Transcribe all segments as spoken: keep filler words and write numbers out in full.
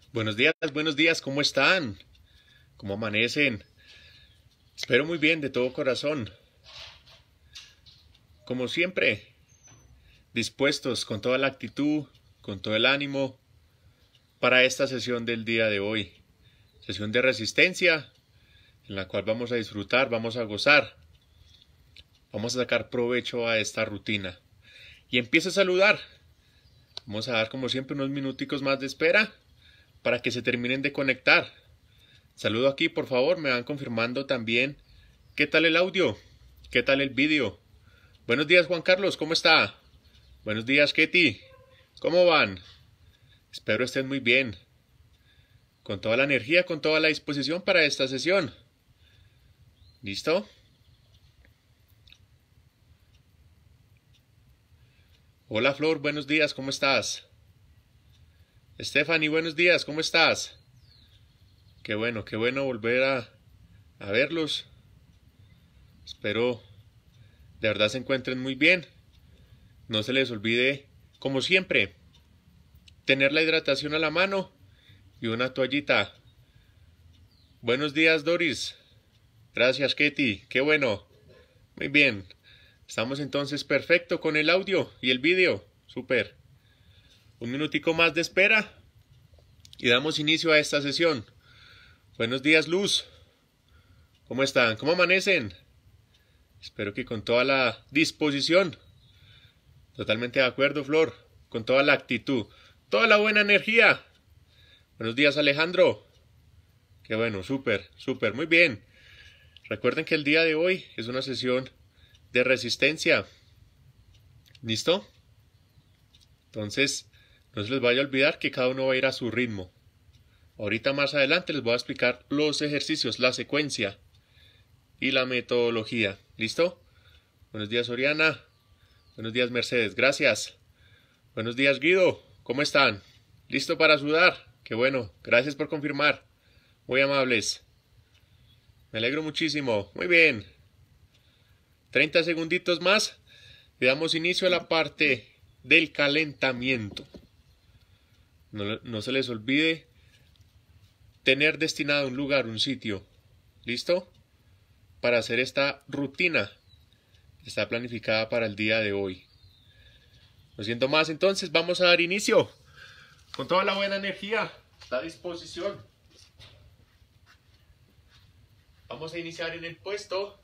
Buenos días, buenos días, ¿cómo están? ¿Cómo amanecen? Espero muy bien de todo corazón. Como siempre, dispuestos con toda la actitud, con todo el ánimo para esta sesión del día de hoy. Sesión de resistencia en la cual vamos a disfrutar, vamos a gozar. Vamos a sacar provecho a esta rutina. Y empiezo a saludar. Vamos a dar como siempre unos minuticos más de espera para que se terminen de conectar. Saludo aquí, por favor, me van confirmando también qué tal el audio, qué tal el vídeo. Buenos días, Juan Carlos, ¿cómo está? Buenos días, Ketty, ¿cómo van? Espero estén muy bien, con toda la energía, con toda la disposición para esta sesión. ¿Listo? Hola, Flor, buenos días, ¿cómo estás? Stephanie, buenos días, ¿cómo estás? Qué bueno, qué bueno volver a, a verlos. Espero de verdad se encuentren muy bien. No se les olvide, como siempre, tener la hidratación a la mano y una toallita. Buenos días, Doris. Gracias, Ketty. Qué bueno. Muy bien. Estamos entonces perfecto con el audio y el vídeo. Súper. Un minutico más de espera y damos inicio a esta sesión. Buenos días, Luz. ¿Cómo están? ¿Cómo amanecen? Espero que con toda la disposición. Totalmente de acuerdo, Flor. Con toda la actitud. Toda la buena energía. Buenos días, Alejandro. Qué bueno, súper, súper, muy bien. Recuerden que el día de hoy es una sesión de resistencia. ¿Listo? Entonces, no se les vaya a olvidar que cada uno va a ir a su ritmo. Ahorita más adelante les voy a explicar los ejercicios, la secuencia y la metodología. ¿Listo? Buenos días, Oriana. Buenos días, Mercedes. Gracias. Buenos días, Guido. ¿Cómo están? ¿Listo para sudar? Qué bueno. Gracias por confirmar. Muy amables. Me alegro muchísimo. Muy bien. treinta segunditos más y damos inicio a la parte del calentamiento. No, no se les olvide tener destinado un lugar, un sitio. ¿Listo? Para hacer esta rutina. Está planificada para el día de hoy. No siento más, entonces vamos a dar inicio. Con toda la buena energía, la disposición. Vamos a iniciar en el puesto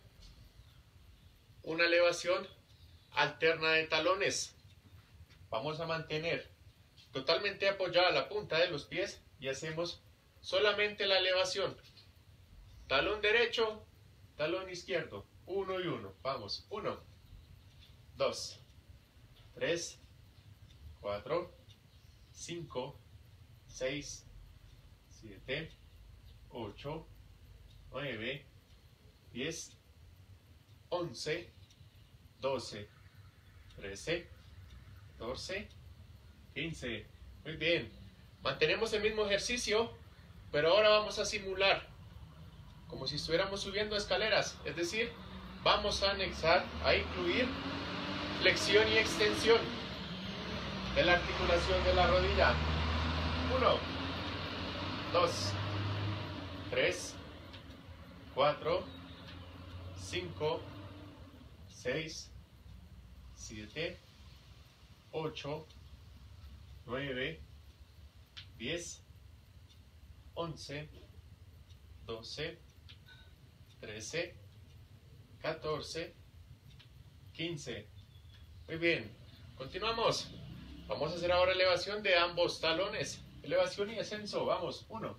una elevación alterna de talones. Vamos a mantener totalmente apoyada la punta de los pies y hacemos solamente la elevación. Talón derecho, talón izquierdo. Uno y uno. Vamos. Uno, dos, tres, cuatro, cinco, seis, siete, ocho, nueve, diez, once, doce, trece, catorce, quince. Muy bien. Mantenemos el mismo ejercicio, pero ahora vamos a simular como si estuviéramos subiendo escaleras. Es decir, vamos a anexar, a incluir flexión y extensión de la articulación de la rodilla. uno, dos, tres, cuatro, cinco, seis, siete, ocho, nueve, diez, once, doce, trece, catorce, quince. Muy bien, continuamos. Vamos a hacer ahora elevación de ambos talones. Elevación y descenso. Vamos. uno,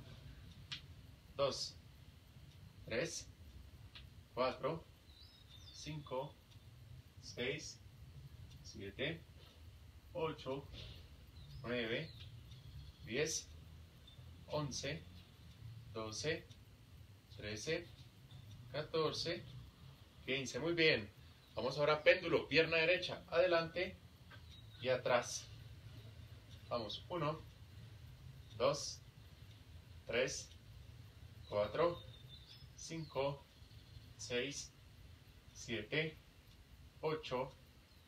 dos, tres, cuatro, cinco, seis, siete, ocho, nueve, diez, once, doce, trece, catorce, quince. Muy bien. Vamos ahora a péndulo. Pierna derecha. Adelante y atrás. Vamos. uno, dos, tres, cuatro, cinco, seis, siete, ocho,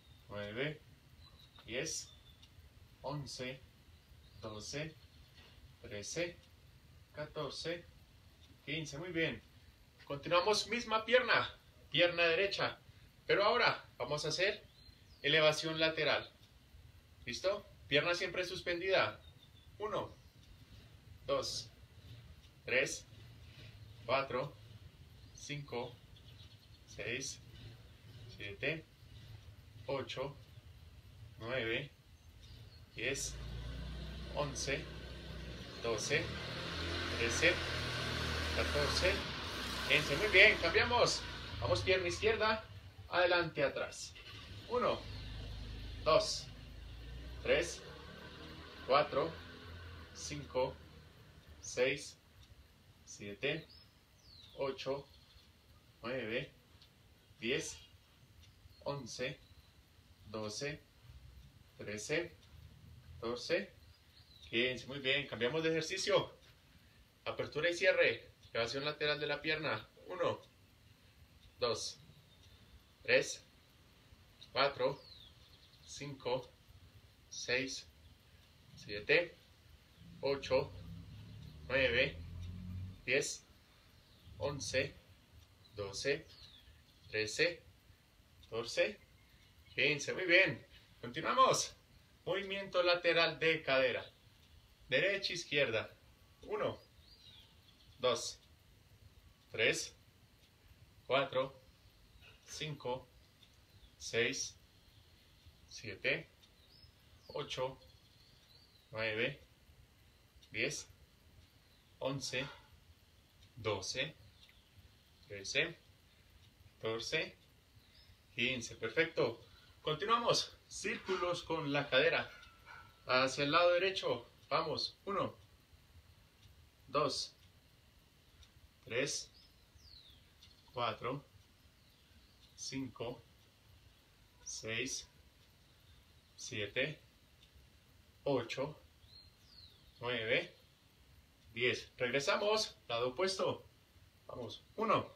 nueve, diez, once, doce, trece, catorce, quince. Muy bien. Continuamos misma pierna, pierna derecha. Pero ahora vamos a hacer elevación lateral. ¿Listo? Pierna siempre suspendida. uno, dos, tres, cuatro, cinco, seis, siete, ocho, nueve, diez, once, doce, trece, catorce, quince. Muy bien, cambiamos. Vamos pierna izquierda, adelante, atrás. uno, dos, tres, cuatro, cinco, seis, siete, ocho, nueve, diez, once, doce, trece, catorce, quince. Muy bien, cambiamos de ejercicio. Apertura y cierre. Elevación lateral de la pierna. uno, dos, tres, cuatro, cinco, seis, siete, ocho, nueve, diez, once, doce, trece, catorce, quince. Muy bien. Continuamos. Movimiento lateral de cadera. Derecha, izquierda. uno, dos, tres, cuatro, cinco, seis, siete, ocho, nueve, diez, once, doce, trece, catorce, quince. Perfecto. Continuamos. Círculos con la cadera. Hacia el lado derecho. Vamos. uno, dos, tres, cuatro, cinco, seis, siete, ocho, nueve, diez. Regresamos. Lado opuesto. Vamos. uno,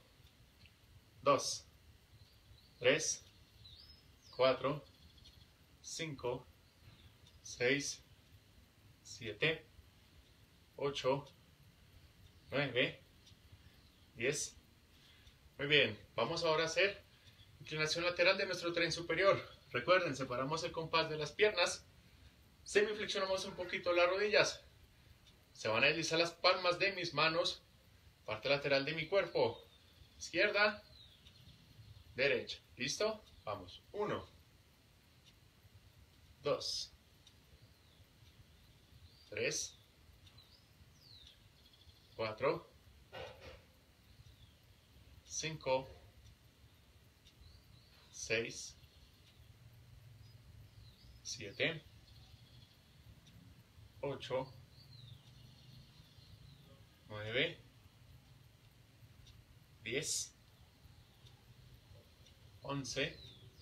dos, tres, cuatro, cinco, seis, siete, ocho, nueve, diez. Muy bien. Vamos ahora a hacer inclinación lateral de nuestro tren superior. Recuerden, separamos el compás de las piernas. Semiflexionamos un poquito las rodillas. Se van a deslizar las palmas de mis manos. Parte lateral de mi cuerpo. Izquierda, derecha. ¿Listo? Vamos. uno, dos, tres, cuatro, cinco, seis, siete, ocho, nueve, diez, once,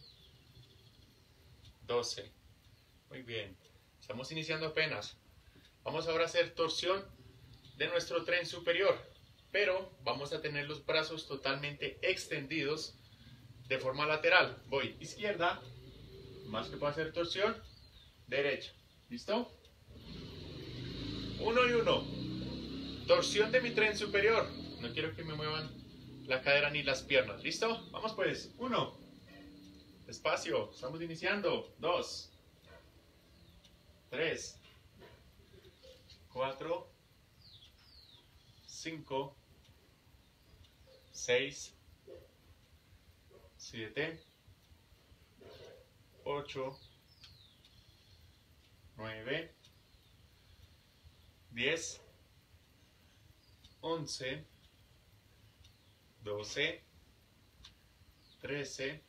doce. Muy bien. Estamos iniciando apenas. Vamos ahora a hacer torsión de nuestro tren superior, pero vamos a tener los brazos totalmente extendidos de forma lateral. Voy izquierda, más que puedo hacer torsión, derecha. ¿Listo? Uno y uno. Torsión de mi tren superior. No quiero que me muevan la cadera ni las piernas. ¿Listo? Vamos pues. Uno. Despacio. Estamos iniciando. Dos. Tres. Cuatro. Cinco. Seis. Siete. Ocho. Nueve. Diez. Once. Doce. Trece.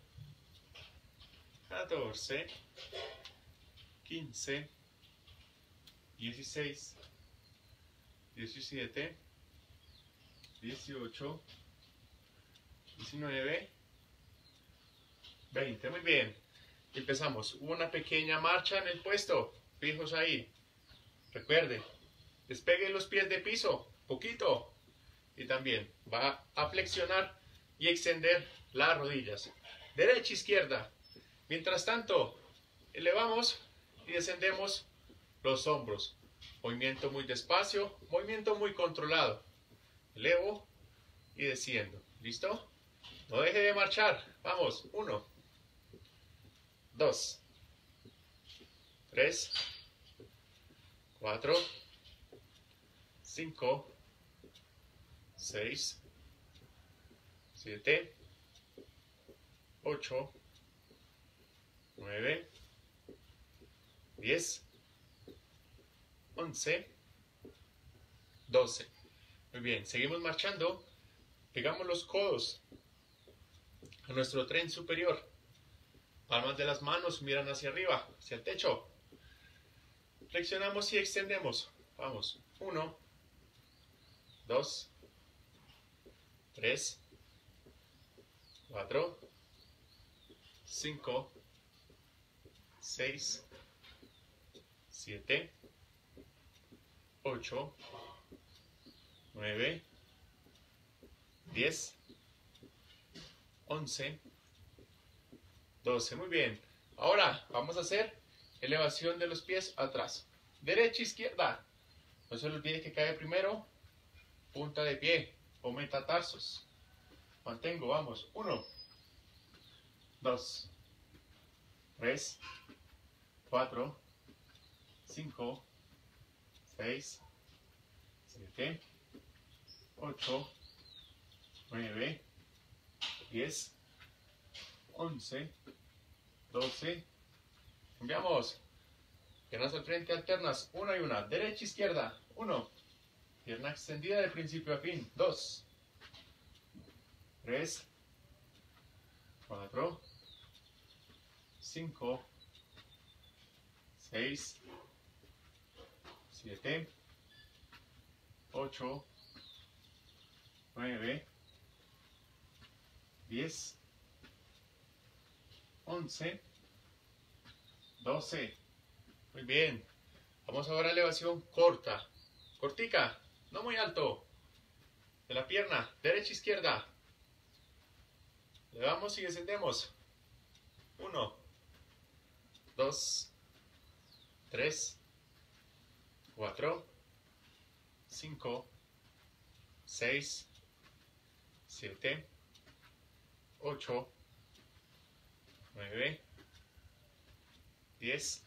Catorce. Quince. Dieciséis. Diecisiete. Dieciocho. Diecinueve. Veinte. Muy bien. Empezamos. Una pequeña marcha en el puesto. Fijos ahí. Recuerde. Despegue los pies de piso. Poquito. Y también va a flexionar y extender las rodillas. Derecha, izquierda. Mientras tanto, elevamos y descendemos los hombros. Movimiento muy despacio, movimiento muy controlado. Elevo y desciendo. ¿Listo? No deje de marchar. Vamos. Uno, dos, tres, cuatro, cinco, seis, siete, ocho, nueve, diez, once, doce. Muy bien, seguimos marchando. Pegamos los codos a nuestro tren superior. Palmas de las manos miran hacia arriba, hacia el techo. Flexionamos y extendemos. Vamos. Uno, dos, tres, cuatro, cinco, seis, siete, ocho, nueve, diez, once, doce. Muy bien. Ahora vamos a hacer elevación de los pies atrás. Derecha, izquierda. No se olvide que cae primero punta de pie o metatarsos. Mantengo, vamos. Uno, dos, tres, cuatro, cinco, seis, siete, ocho, nueve, diez, once, doce. Cambiamos. Piernas al frente alternas. Una y una. Derecha, izquierda. Uno. Pierna extendida de principio a fin. Dos. Tres. Cuatro. Cinco. Seis. Siete. Ocho. Nueve. Diez. Once. doce. Muy bien. Vamos ahora a elevación corta. Cortica. No muy alto. De la pierna. Derecha, izquierda. Elevamos y descendemos. Uno. Dos. Tres. Cuatro. Cinco. Seis. Siete. Ocho. Nueve. Diez.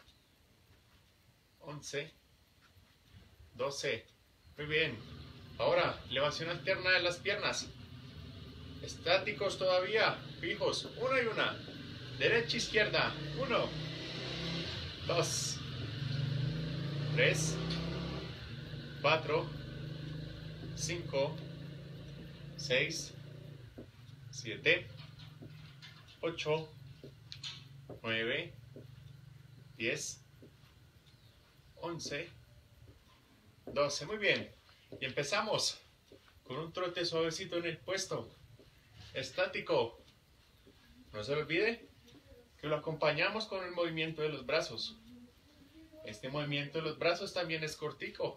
Once. Doce. Muy bien. Ahora, elevación alterna de las piernas. Estáticos todavía. Fijos. Una y una. Derecha, izquierda. Uno. Dos. Tres. Cuatro. Cinco. Seis. Siete. Ocho. Nueve. Diez. Once. doce. Muy bien. Y empezamos con un trote suavecito en el puesto. Estático. No se olvide que lo acompañamos con el movimiento de los brazos. Este movimiento de los brazos también es cortico.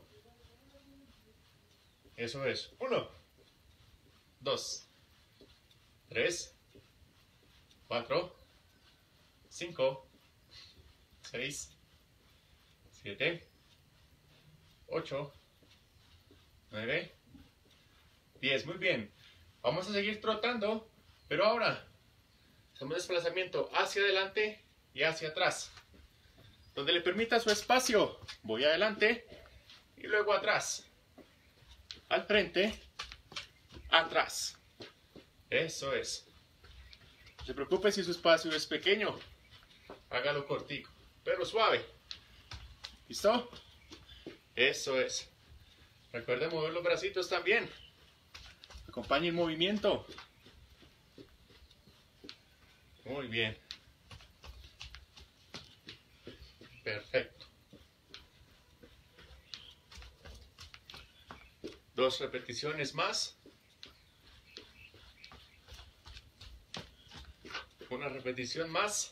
Eso es. Uno. Dos. Tres. Cuatro. Cinco. Seis. Siete. Ocho. Nueve. Diez. Muy bien. Vamos a seguir trotando, pero ahora hacemos desplazamiento hacia adelante y hacia atrás. Donde le permita su espacio, voy adelante y luego atrás. Al frente, atrás. Eso es. No se preocupe si su espacio es pequeño. Hágalo cortico, pero suave. ¿Listo? Eso es. Recuerde mover los bracitos también. Acompañe el movimiento. Muy bien. Perfecto. Dos repeticiones más. Una repetición más.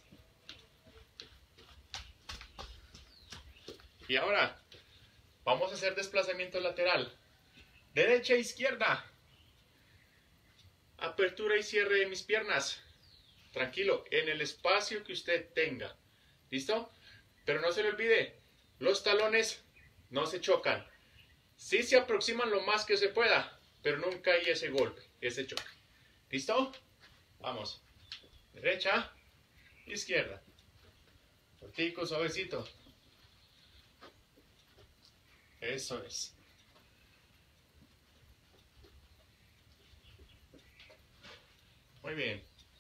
Y ahora vamos a hacer desplazamiento lateral. Derecha e izquierda. Apertura y cierre de mis piernas. Tranquilo, en el espacio que usted tenga. ¿Listo? Pero no se le olvide, los talones no se chocan. Sí se aproximan lo más que se pueda, pero nunca hay ese golpe, ese choque. ¿Listo? Vamos. Derecha, izquierda. Cortico, suavecito. Eso es. Muy bien.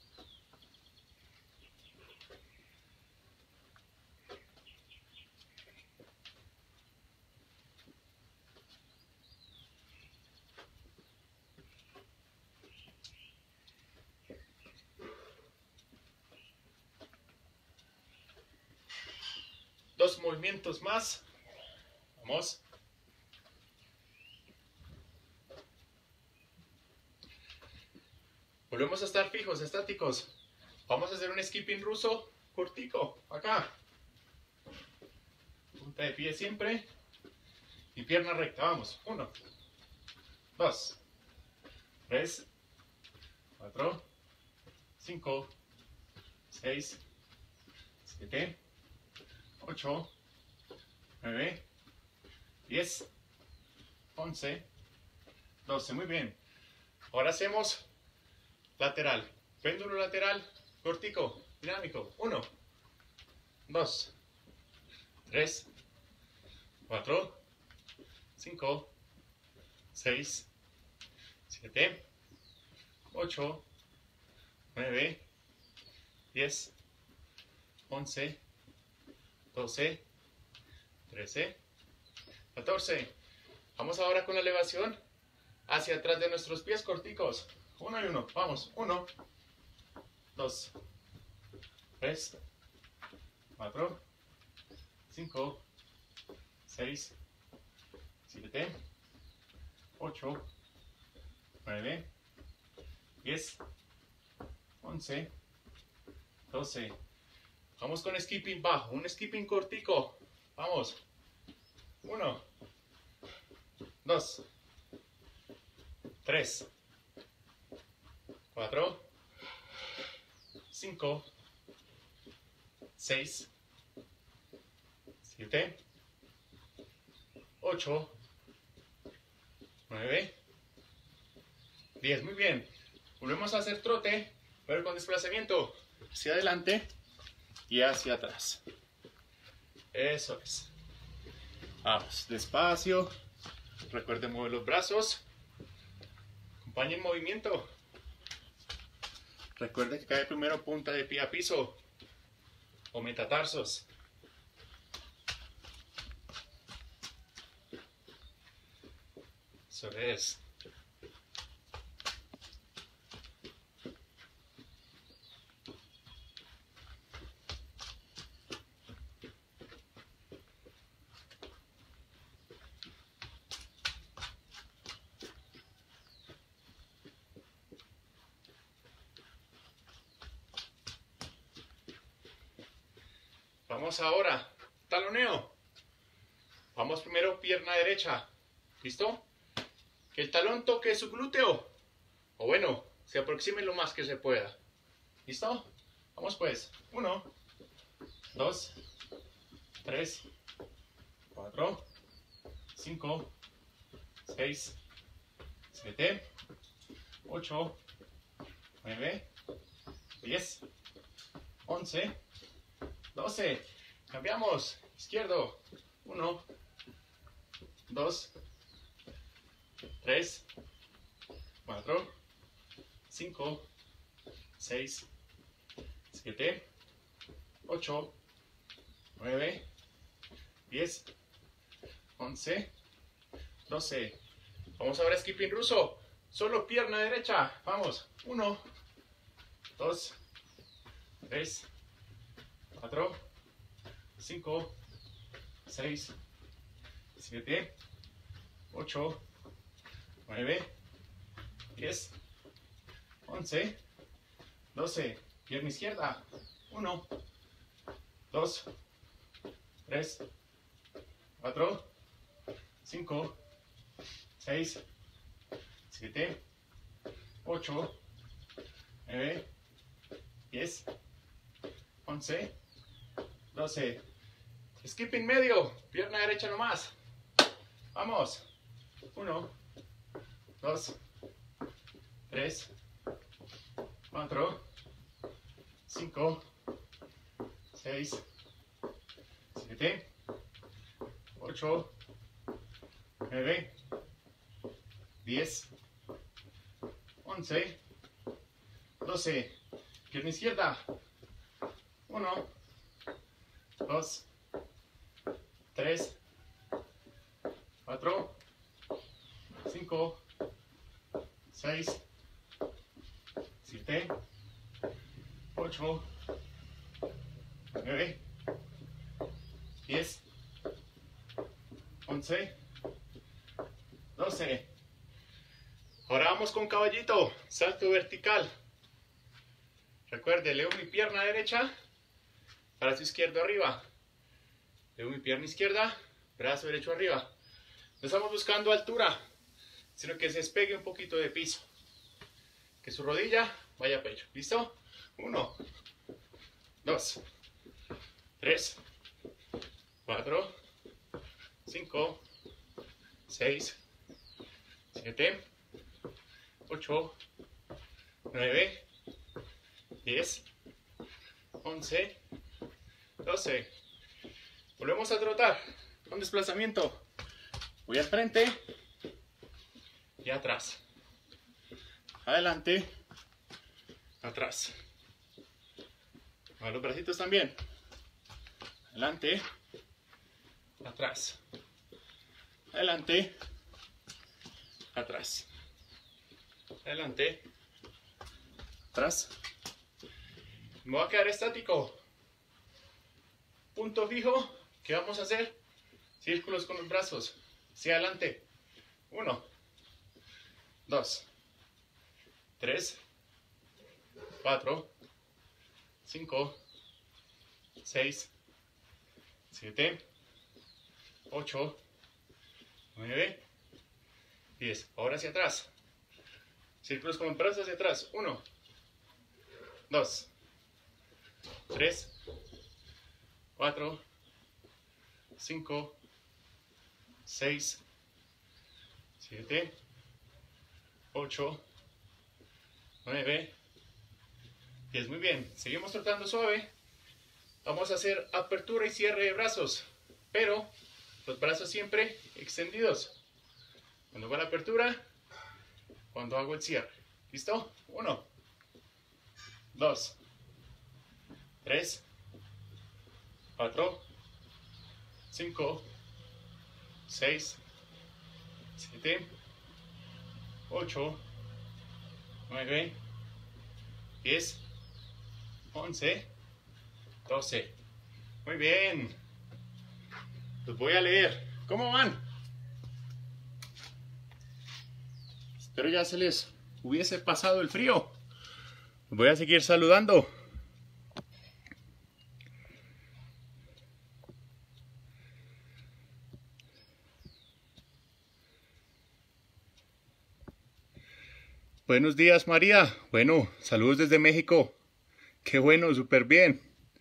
Dos movimientos más. Vamos. Volvemos a estar fijos, estáticos. Vamos a hacer un skipping ruso cortico. Acá. Punta de pie siempre. Y pierna recta. Vamos. Uno. Dos. Tres. Cuatro. Cinco. Seis. Siete. Ocho. Nueve. Diez. Once. Doce. Muy bien. Ahora hacemos lateral. Péndulo lateral. Cortico. Dinámico. Uno. Dos. Tres. Cuatro. Cinco. Seis. Siete. Ocho. Nueve. Diez. Once. doce. trece. catorce. Vamos ahora con la elevación hacia atrás de nuestros pies corticos. Uno y uno. Vamos. Uno. Dos. Tres. Cuatro. Cinco. Seis. Siete. Ocho. Nueve. Diez. Once. Doce. Vamos con skipping bajo. Un skipping cortico. Vamos. Uno. Dos. Tres. Cuatro. Cinco. Seis. Siete. Ocho. Nueve. Diez. Muy bien. Volvemos a hacer trote, pero con desplazamiento hacia adelante y hacia atrás. Eso es. Vamos, despacio. Recuerden mover los brazos. Acompañen el movimiento. Recuerden que cae primero punta de pie a piso o metatarsos. Eso es. Vamos ahora, taloneo. Vamos primero pierna derecha. ¿Listo? Que el talón toque su glúteo. O bueno, se aproxime lo más que se pueda. ¿Listo? Vamos pues. Uno, dos, tres, cuatro, cinco, seis, siete, ocho, nueve, diez, once, doce. Cambiamos. Izquierdo. uno, dos, tres, cuatro, cinco, seis, siete, ocho, nueve, diez, once, doce. Vamos ahora a skipping ruso. Solo pierna derecha. Vamos. uno, dos, tres, cuatro, cinco, seis, siete, ocho, nueve, diez, once, doce. Pierna izquierda. uno, dos, tres, cuatro, cinco, seis, siete, ocho, nueve, diez, once, doce. Skipping medio. Pierna derecha nomás. Vamos. Uno, dos, tres, cuatro, cinco, seis, siete, ocho, nueve, diez, once, doce. Pierna izquierda. Uno, dos, tres, cuatro, cinco, seis, siete, ocho, nueve, diez, once, doce. Ahora vamos con caballito, salto vertical. Recuerde, leo mi pierna derecha, brazo izquierdo arriba. Leo mi pierna izquierda, brazo derecho arriba. No estamos buscando altura, sino que se despegue un poquito de piso. Que su rodilla vaya a pecho. ¿Listo? Uno, dos, tres, cuatro, cinco, seis, siete, ocho, nueve, diez, once, doce. Volvemos a trotar con desplazamiento. Voy al frente y atrás. Adelante, atrás. A los bracitos también. Adelante, atrás. Adelante, atrás. Adelante, atrás. Me voy a quedar estático. Punto fijo. ¿Qué vamos a hacer? Círculos con los brazos. Hacia adelante. Uno, dos, tres, cuatro, cinco, seis, siete, ocho, nueve, diez. Ahora hacia atrás. Círculos con los brazos hacia atrás. Uno, dos, tres, cuatro, cinco, seis, siete, ocho, nueve, diez. Muy bien, seguimos trotando suave. Vamos a hacer apertura y cierre de brazos, pero los brazos siempre extendidos. Cuando va la apertura, cuando hago el cierre. ¿Listo? Uno, dos, tres, cuatro, cinco, seis, siete, ocho, nueve, diez, once, doce. Muy bien. Los voy a leer. ¿Cómo van? Espero ya se les hubiese pasado el frío. Los voy a seguir saludando. Buenos días, María. Bueno, saludos desde México. Qué bueno, súper bien.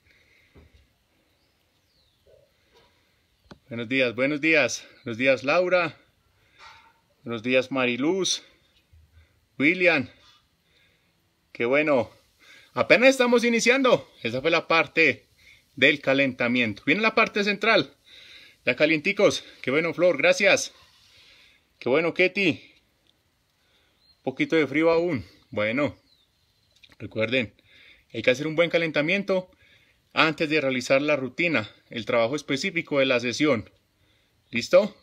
Buenos días, buenos días. Buenos días, Laura. Buenos días, Mariluz. William. Qué bueno. Apenas estamos iniciando. Esa fue la parte del calentamiento. Viene la parte central. Ya calienticos. Qué bueno, Flor. Gracias. Qué bueno, Ketty. Poquito de frío aún. Bueno, recuerden, hay que hacer un buen calentamiento antes de realizar la rutina, el trabajo específico de la sesión. ¿Listo?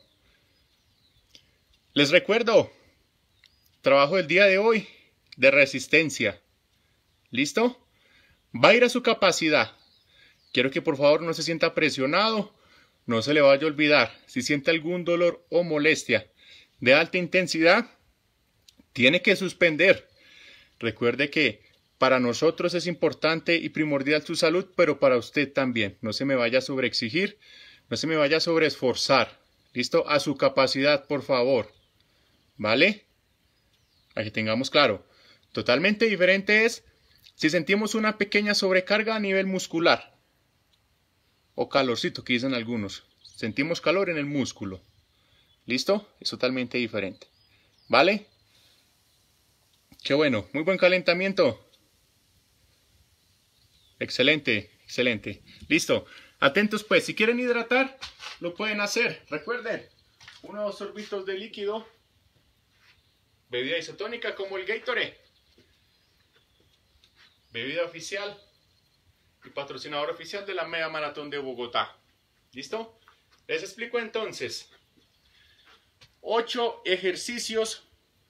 Les recuerdo, trabajo del día de hoy de resistencia. ¿Listo? Va a ir a su capacidad. Quiero que por favor no se sienta presionado, no se le vaya a olvidar. Si siente algún dolor o molestia de alta intensidad, tiene que suspender. Recuerde que para nosotros es importante y primordial su salud, pero para usted también. No se me vaya a sobreexigir, no se me vaya a sobreesforzar. ¿Listo? A su capacidad, por favor. ¿Vale? Para que tengamos claro. Totalmente diferente es si sentimos una pequeña sobrecarga a nivel muscular. O calorcito, que dicen algunos. Sentimos calor en el músculo. ¿Listo? Es totalmente diferente. ¿Vale? Qué bueno, muy buen calentamiento. Excelente, excelente. Listo. Atentos pues, si quieren hidratar, lo pueden hacer. Recuerden, unos sorbitos de líquido, bebida isotónica como el Gatorade, bebida oficial y patrocinador oficial de la Media Maratón de Bogotá. ¿Listo? Les explico entonces. ocho ejercicios.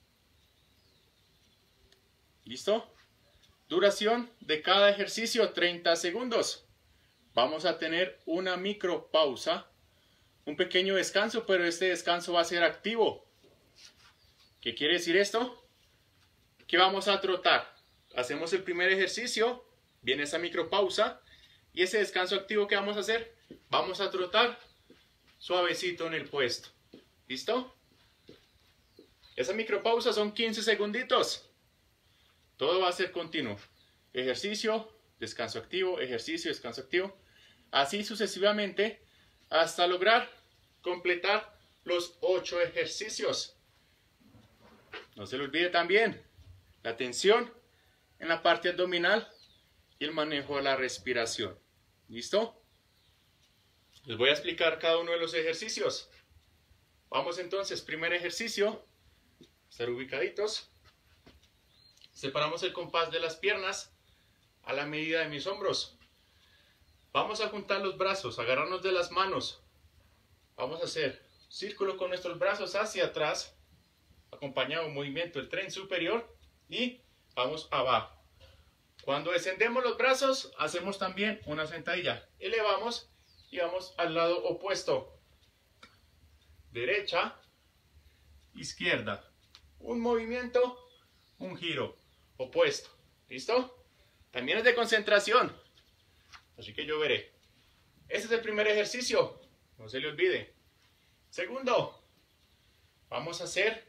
¿Listo? Duración de cada ejercicio treinta segundos. Vamos a tener una micro pausa, un pequeño descanso, pero este descanso va a ser activo. ¿Qué quiere decir esto? Que vamos a trotar. Hacemos el primer ejercicio, viene esa micro pausa y ese descanso activo que vamos a hacer, vamos a trotar suavecito en el puesto. ¿Listo? Esa micro pausa son quince segunditos. Todo va a ser continuo. Ejercicio, descanso activo, ejercicio, descanso activo. Así sucesivamente hasta lograr completar los ocho ejercicios. No se le olvide también la tensión en la parte abdominal y el manejo de la respiración. ¿Listo? Les voy a explicar cada uno de los ejercicios. Vamos entonces, primer ejercicio. Estar ubicaditos. Separamos el compás de las piernas a la medida de mis hombros. Vamos a juntar los brazos, agarrarnos de las manos. Vamos a hacer círculo con nuestros brazos hacia atrás, acompañado de un movimiento del tren superior y vamos abajo. Cuando descendemos los brazos, hacemos también una sentadilla. Elevamos y vamos al lado opuesto. Derecha, izquierda. Un movimiento, un giro. Opuesto. ¿Listo? También es de concentración. Así que yo veré. Este es el primer ejercicio. No se le olvide. Segundo, vamos a hacer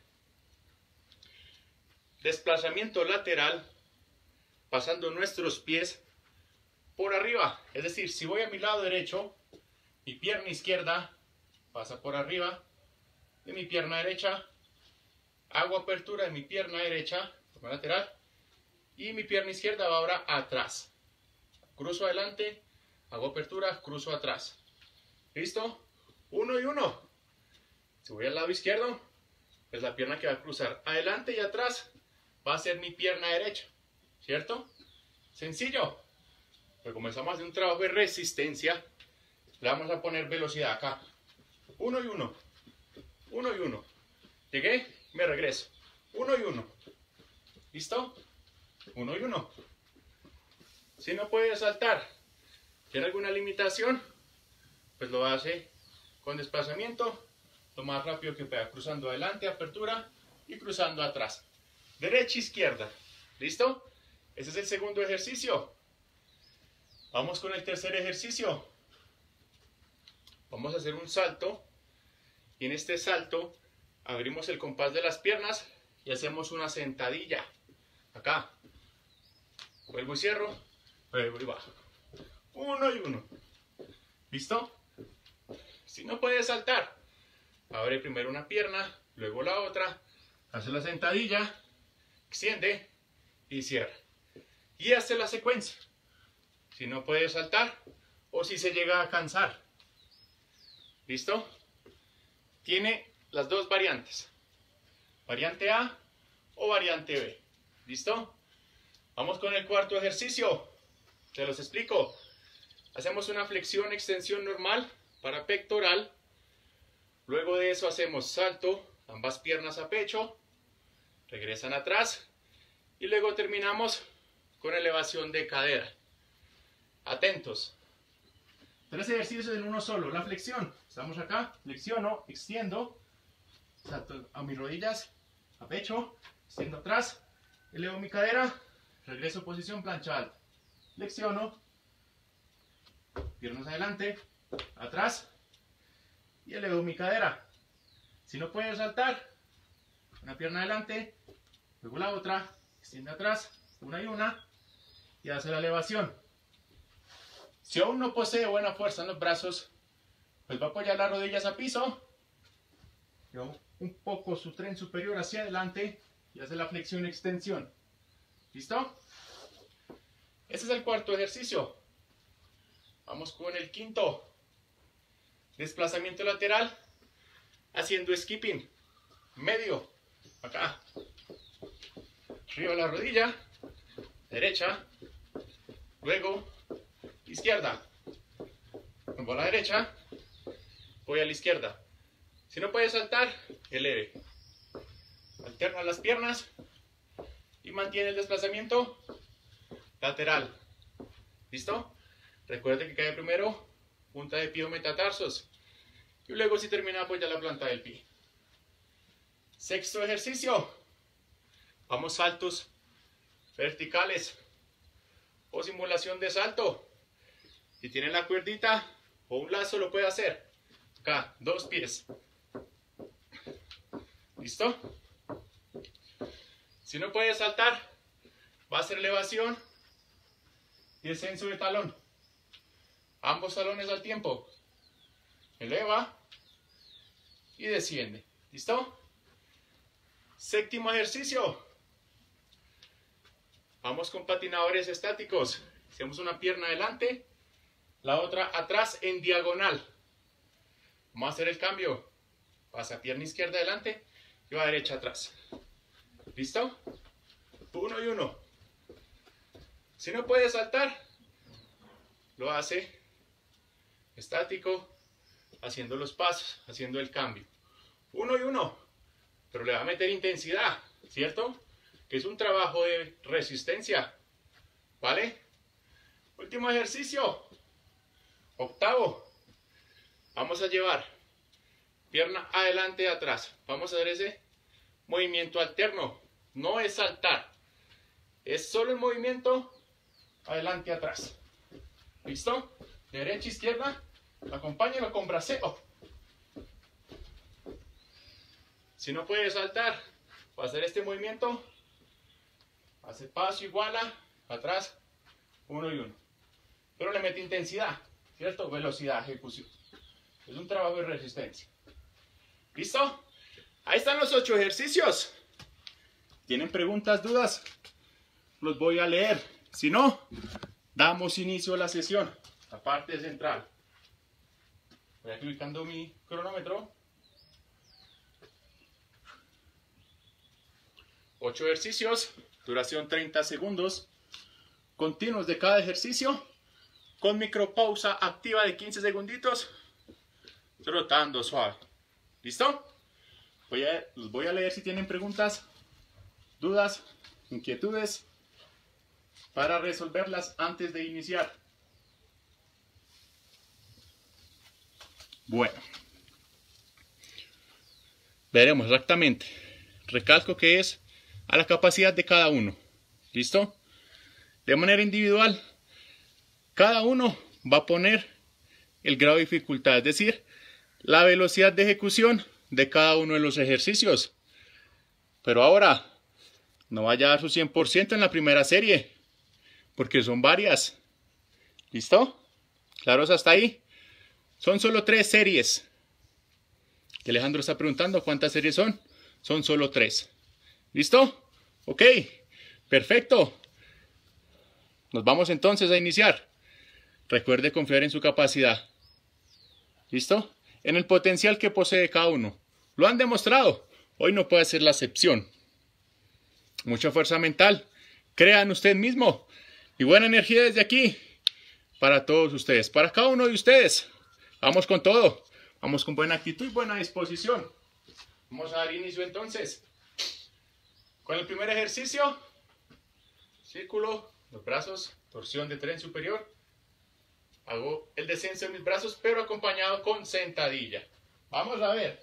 desplazamiento lateral pasando nuestros pies por arriba. Es decir, si voy a mi lado derecho, mi pierna izquierda pasa por arriba de mi pierna derecha. Hago apertura de mi pierna derecha, por lateral. Y mi pierna izquierda va ahora atrás. Cruzo adelante, hago apertura, cruzo atrás. ¿Listo? Uno y uno. Si voy al lado izquierdo, pues la pierna que va a cruzar adelante y atrás va a ser mi pierna derecha. ¿Cierto? Sencillo. Pues comenzamos a hacer un trabajo de resistencia. Le vamos a poner velocidad acá. Uno y uno. Uno y uno. Llegué, me regreso. Uno y uno. ¿Listo? Uno y uno. Si no puede saltar, ¿tiene alguna limitación? Pues lo hace con desplazamiento, lo más rápido que pueda, cruzando adelante, apertura y cruzando atrás. Derecha, izquierda. ¿Listo? Ese es el segundo ejercicio. Vamos con el tercer ejercicio. Vamos a hacer un salto y en este salto abrimos el compás de las piernas y hacemos una sentadilla. Acá. Vuelvo y cierro. Vuelvo y bajo. Uno y uno. ¿Listo? Si no puede saltar, abre primero una pierna, luego la otra, hace la sentadilla, extiende y cierra. Y hace la secuencia. Si no puede saltar o si se llega a cansar. ¿Listo? Tiene las dos variantes. Variante A o variante B. ¿Listo? Vamos con el cuarto ejercicio. Te los explico. Hacemos una flexión, extensión normal para pectoral. Luego de eso hacemos salto, ambas piernas a pecho. Regresan atrás. Y luego terminamos con elevación de cadera. Atentos. Tres ejercicios en uno solo. La flexión. Estamos acá. Flexiono, extiendo. Salto a mis rodillas, a pecho. Extiendo atrás. Elevo mi cadera. Regreso a posición plancha alta. Flexiono. Piernas adelante. Atrás. Y elevo mi cadera. Si no puede saltar, una pierna adelante. Luego la otra. Extiende atrás. Una y una. Y hace la elevación. Si aún no posee buena fuerza en los brazos, pues va a apoyar las rodillas a piso Lleva un poco su tren superior hacia adelante y hace la flexión extensión. ¿Listo? Este es el cuarto ejercicio. Vamos con el quinto. Desplazamiento lateral haciendo skipping. Medio. Acá. Arriba la rodilla. Derecha. Luego izquierda. Voy a la derecha. Voy a la izquierda. Si no puede saltar, eleve. Alterna las piernas y mantiene el desplazamiento lateral. ¿Listo? Recuerde que cae primero punta de pie o metatarsos. Y luego, si termina, apoya la planta del pie. Sexto ejercicio. Vamos saltos verticales o simulación de salto. Si tiene la cuerdita o un lazo, lo puede hacer. Acá, dos pies. ¿Listo? Si no puede saltar, va a hacer elevación y descenso de talón. Ambos talones al tiempo. Eleva y desciende. ¿Listo? Séptimo ejercicio. Vamos con patinadores estáticos. Hacemos una pierna adelante, la otra atrás en diagonal. Vamos a hacer el cambio. Pasa pierna izquierda adelante y va derecha atrás. ¿Listo? Uno y uno. Si no puede saltar, lo hace estático, haciendo los pasos, haciendo el cambio. Uno y uno. Pero le va a meter intensidad, ¿cierto? Que es un trabajo de resistencia. ¿Vale? Último ejercicio. Octavo. Vamos a llevar pierna adelante y atrás. Vamos a hacer ese movimiento alterno. No es saltar. Es solo el movimiento adelante y atrás. ¿Listo? Derecha, izquierda. Acompáñalo con braceo. Si no puede saltar, va a hacer este movimiento. Hace paso, iguala, atrás, uno y uno. Pero le mete intensidad, ¿cierto? Velocidad, ejecución. Es un trabajo de resistencia. ¿Listo? Ahí están los ocho ejercicios. ¿Tienen preguntas, dudas? Los voy a leer. Si no, damos inicio a la sesión. La parte central. Voy aquí ubicando mi cronómetro. ocho ejercicios, duración treinta segundos, continuos de cada ejercicio, con micropausa activa de quince segunditos, trotando suave. ¿Listo? Voy a, los voy a leer si tienen preguntas, dudas, inquietudes, para resolverlas antes de iniciar. Bueno, veremos exactamente. Recalco que es a la capacidad de cada uno. ¿Listo? De manera individual, cada uno va a poner el grado de dificultad, es decir, la velocidad de ejecución de cada uno de los ejercicios. Pero ahora, no vaya a dar su cien por ciento en la primera serie, porque son varias. ¿Listo? ¿Claros hasta ahí? Son solo tres series. Alejandro está preguntando cuántas series son. Son solo tres. ¿Listo? Ok, perfecto. Nos vamos entonces a iniciar. Recuerde confiar en su capacidad. ¿Listo? En el potencial que posee cada uno. Lo han demostrado. Hoy no puede ser la excepción. Mucha fuerza mental. Crea en usted mismo. Y buena energía desde aquí. Para todos ustedes. Para cada uno de ustedes. Vamos con todo. Vamos con buena actitud y buena disposición. Vamos a dar inicio entonces. Con el primer ejercicio, círculo, los brazos, torsión de tren superior. Hago el descenso de mis brazos, pero acompañado con sentadilla. Vamos a ver.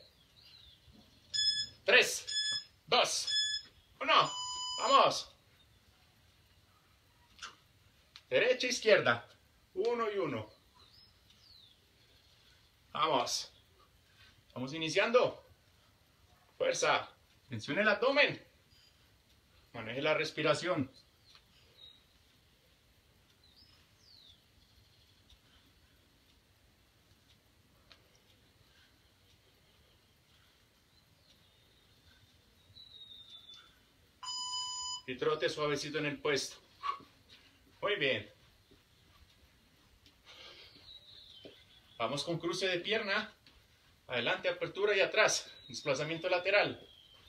tres, dos, uno. Vamos. Derecha, izquierda. Uno y uno. Vamos. Estamos iniciando. Fuerza. Tensione el abdomen. Maneje la respiración. y trote suavecito en el puesto. Muy bien. Vamos con cruce de pierna. Adelante, apertura y atrás. Desplazamiento lateral.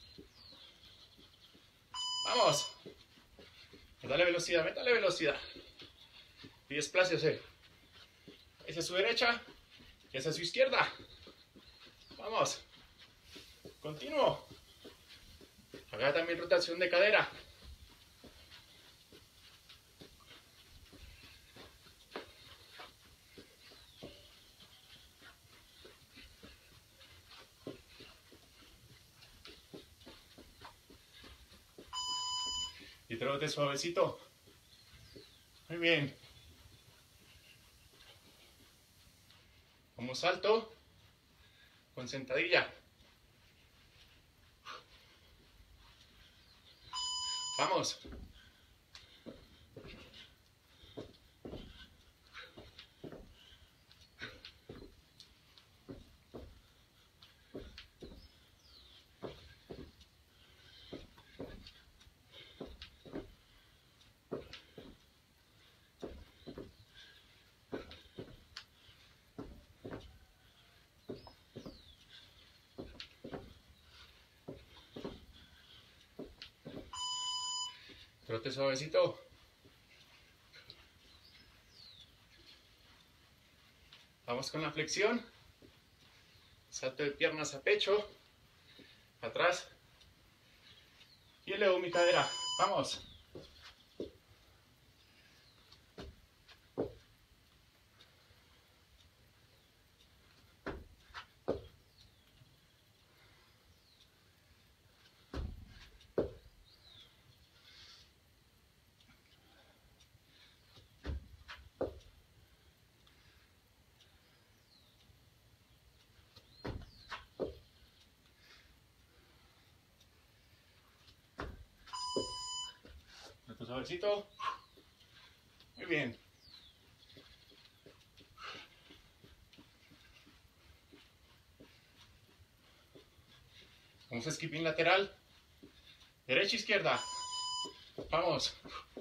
Vamos. Métale velocidad, métale velocidad. Y desplácese. Hacia su derecha y hacia su izquierda. Vamos. Continuo. Haga también rotación de cadera. Y trote suavecito. Muy bien. Como salto con sentadilla. Vamos. Trote suavecito. Vamos con la flexión. Salto de piernas a pecho. Atrás. Y elevo mi cadera. Vamos. Trote suavecito. Muy bien. Vamos a skipping lateral. Derecha, izquierda. Vamos.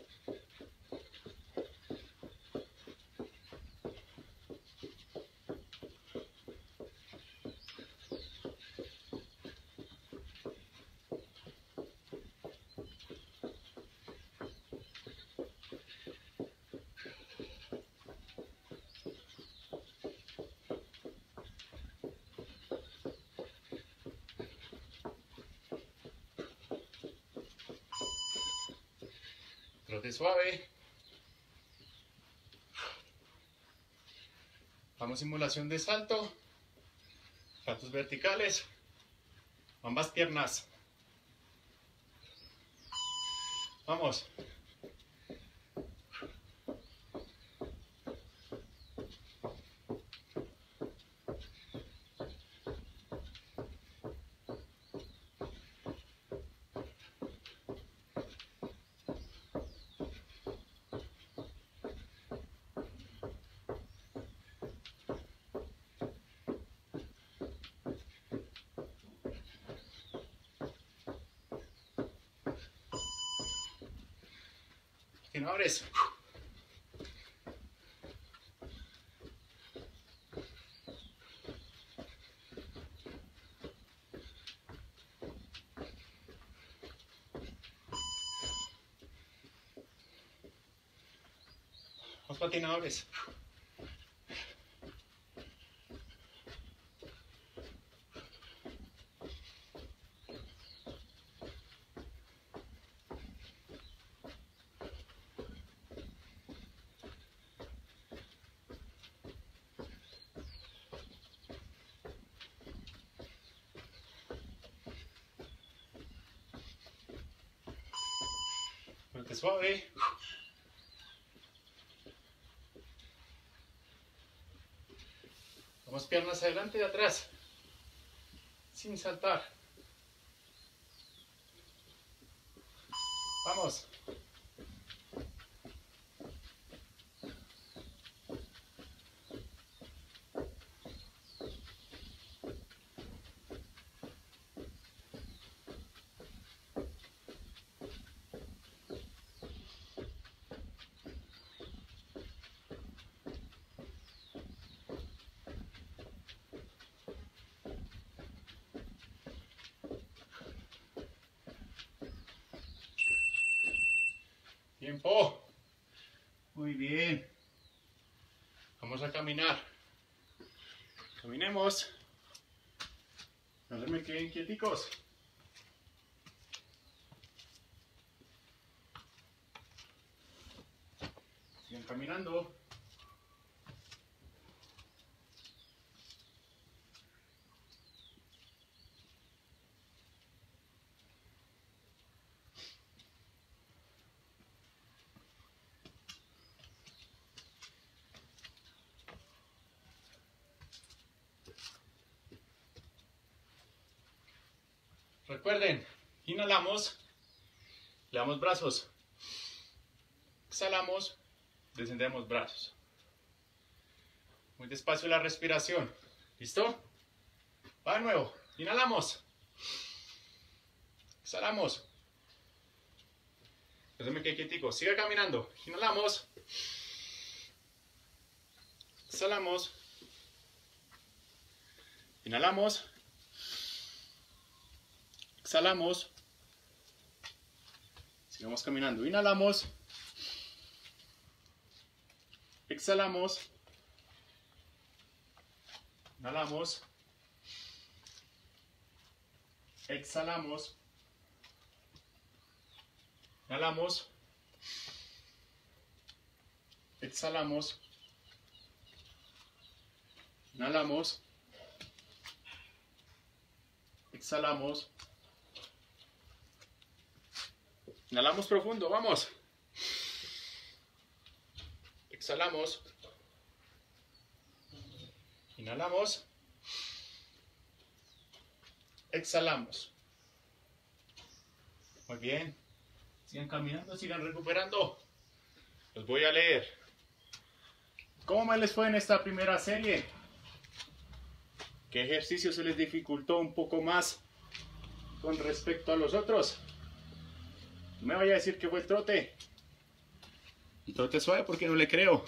Trote suave. Vamos, simulación de salto. Saltos verticales. Ambas piernas. Vamos. Continuadores. Los patinadores. Trote suave. Vamos, piernas adelante y atrás. Sin saltar. Vamos. Tiempo. Muy bien. Vamos a caminar. Caminemos. No se me queden quieticos. Sigan caminando. Recuerden, inhalamos, le damos brazos, exhalamos, descendemos brazos. Muy despacio la respiración. ¿Listo? Va de nuevo. Inhalamos. Exhalamos. No se me quede quietico. Siga caminando. Inhalamos. Exhalamos. Inhalamos. Exhalamos. Sigamos caminando. Inhalamos. Exhalamos. Inhalamos. Exhalamos. Inhalamos. Exhalamos. Inhalamos. Exhalamos. Inhalamos profundo, vamos. Exhalamos. Inhalamos. Exhalamos. Muy bien. Sigan caminando, sigan recuperando. Los voy a leer. ¿Cómo me les fue en esta primera serie? ¿Qué ejercicio se les dificultó un poco más con respecto a los otros? No me vaya a decir que fue el trote. El trote suave porque no le creo.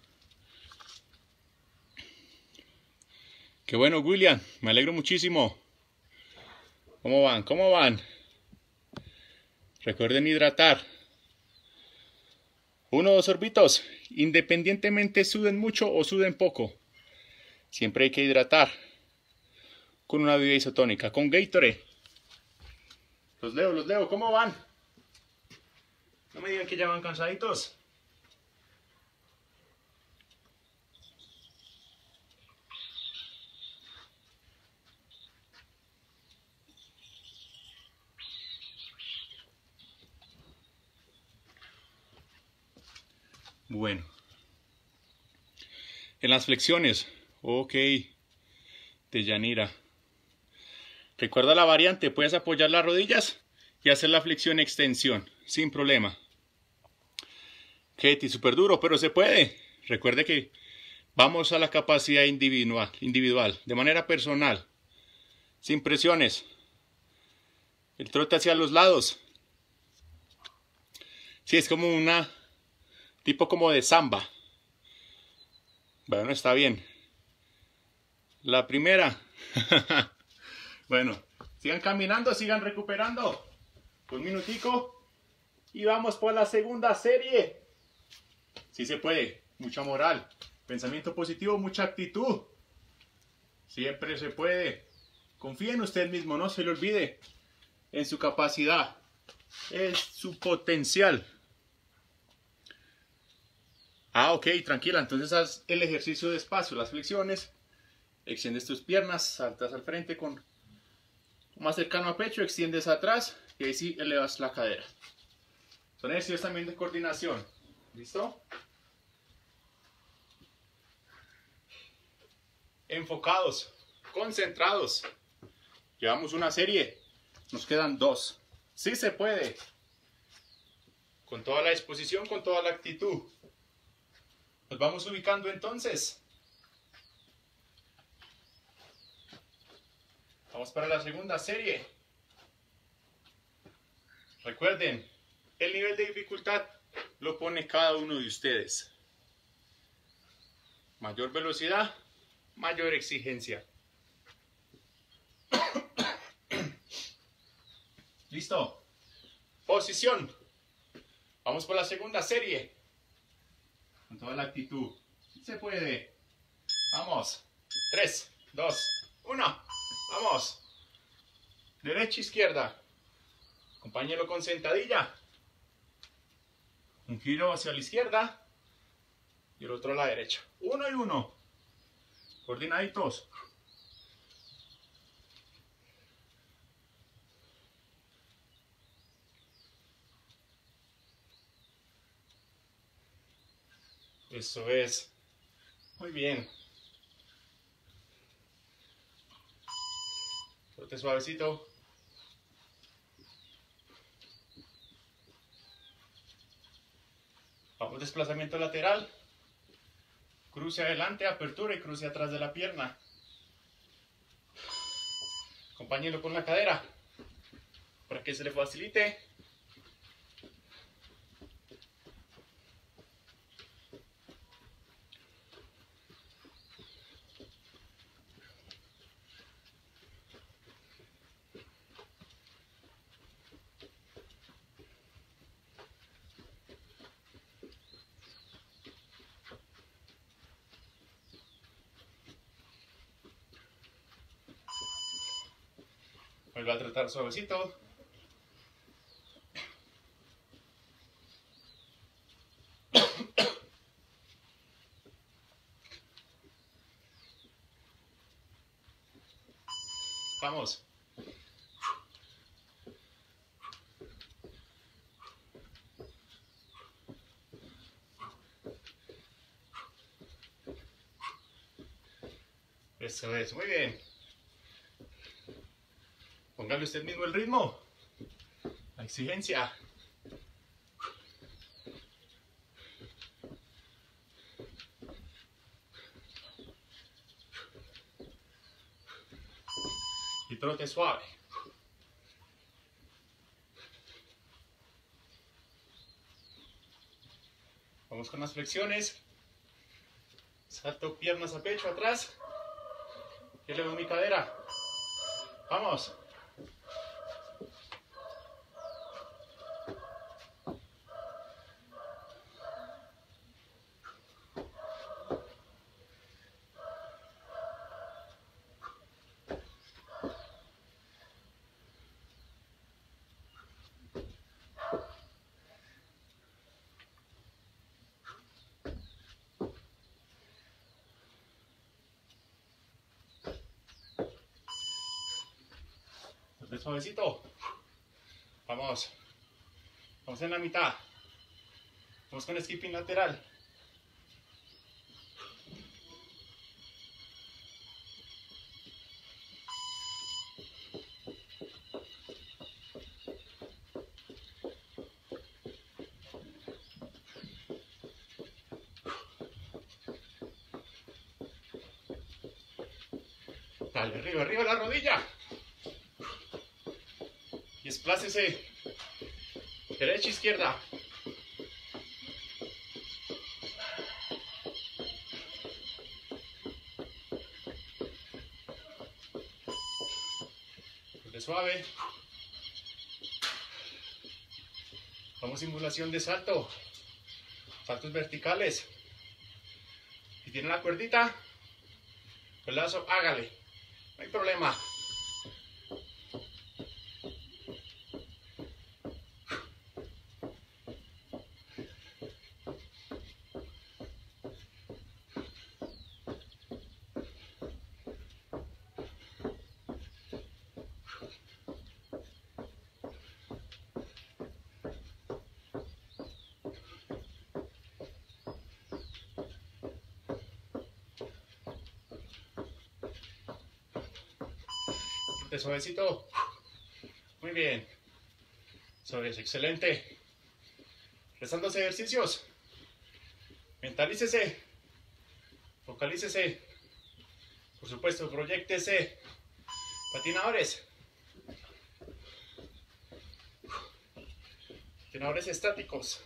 Qué bueno, William. Me alegro muchísimo. ¿Cómo van? ¿Cómo van? Recuerden hidratar. Uno o dos sorbitos. Independientemente suden mucho o suden poco. Siempre hay que hidratar. Con una bebida isotónica. Con Gatorade. Los leo, los leo. ¿Cómo van? No me digan que ya van cansaditos. Bueno. En las flexiones. Ok. De Yanira. Recuerda la variante. Puedes apoyar las rodillas y hacer la flexión extensión. Sin problema. Katie, súper duro, pero se puede. Recuerde que vamos a la capacidad individual, individual, de manera personal. Sin presiones. El trote hacia los lados. Sí, es como una... tipo como de samba. Bueno, está bien. La primera. Bueno, sigan caminando, sigan recuperando. Un minutico. Y vamos por la segunda serie. Sí se puede. Mucha moral. Pensamiento positivo, mucha actitud. Siempre se puede. Confíe en usted mismo, no se le olvide. En su capacidad. En su potencial. Ah, ok, tranquila. Entonces haz el ejercicio despacio. Las flexiones. Extiendes tus piernas. Saltas al frente con más cercano a pecho. Extiendes atrás. Y ahí sí elevas la cadera. Son ejercicios también de coordinación. ¿Listo? Enfocados. Concentrados. Llevamos una serie. Nos quedan dos. Sí se puede. Con toda la disposición, con toda la actitud. Nos vamos ubicando entonces. Vamos para la segunda serie. Recuerden, el nivel de dificultad lo pone cada uno de ustedes. Mayor velocidad, mayor exigencia. ¿Listo? Posición. Vamos por la segunda serie. Con toda la actitud. Sí se puede. Vamos. tres, dos, uno. Vamos. Derecha, izquierda. Acompáñelo con sentadilla. Un giro hacia la izquierda. Y el otro a la derecha. Uno y uno. Coordinaditos. Eso es. Muy bien. Trote suavecito. Vamos, desplazamiento lateral. Cruce adelante, apertura y cruce atrás de la pierna. Acompáñelo con la cadera para que se le facilite. Vuelve a tratar suavecito. Vamos. Eso es, muy bien. Póngale usted mismo el ritmo. La exigencia. Y trote suave. Vamos con las flexiones. Salto piernas a pecho atrás. Y elevo mi cadera. Vamos. Suavecito. Vamos. Vamos en la mitad. Vamos con skipping lateral. Dale, arriba, arriba la rodilla. Desplácese. Derecha, izquierda. De suave. Vamos, simulación de salto. Saltos verticales. Si tiene la cuerdita, el lazo, hágale. No hay problema. De suavecito. Muy bien. Eso es excelente. Realizando los ejercicios. Mentalícese. Focalícese. Por supuesto, proyéctese. Patinadores. Patinadores estáticos.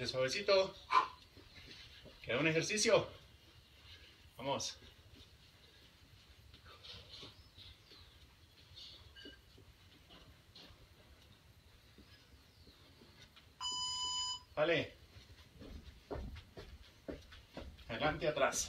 De suavecito. Queda un ejercicio. Vamos. Vale. Adelante, atrás.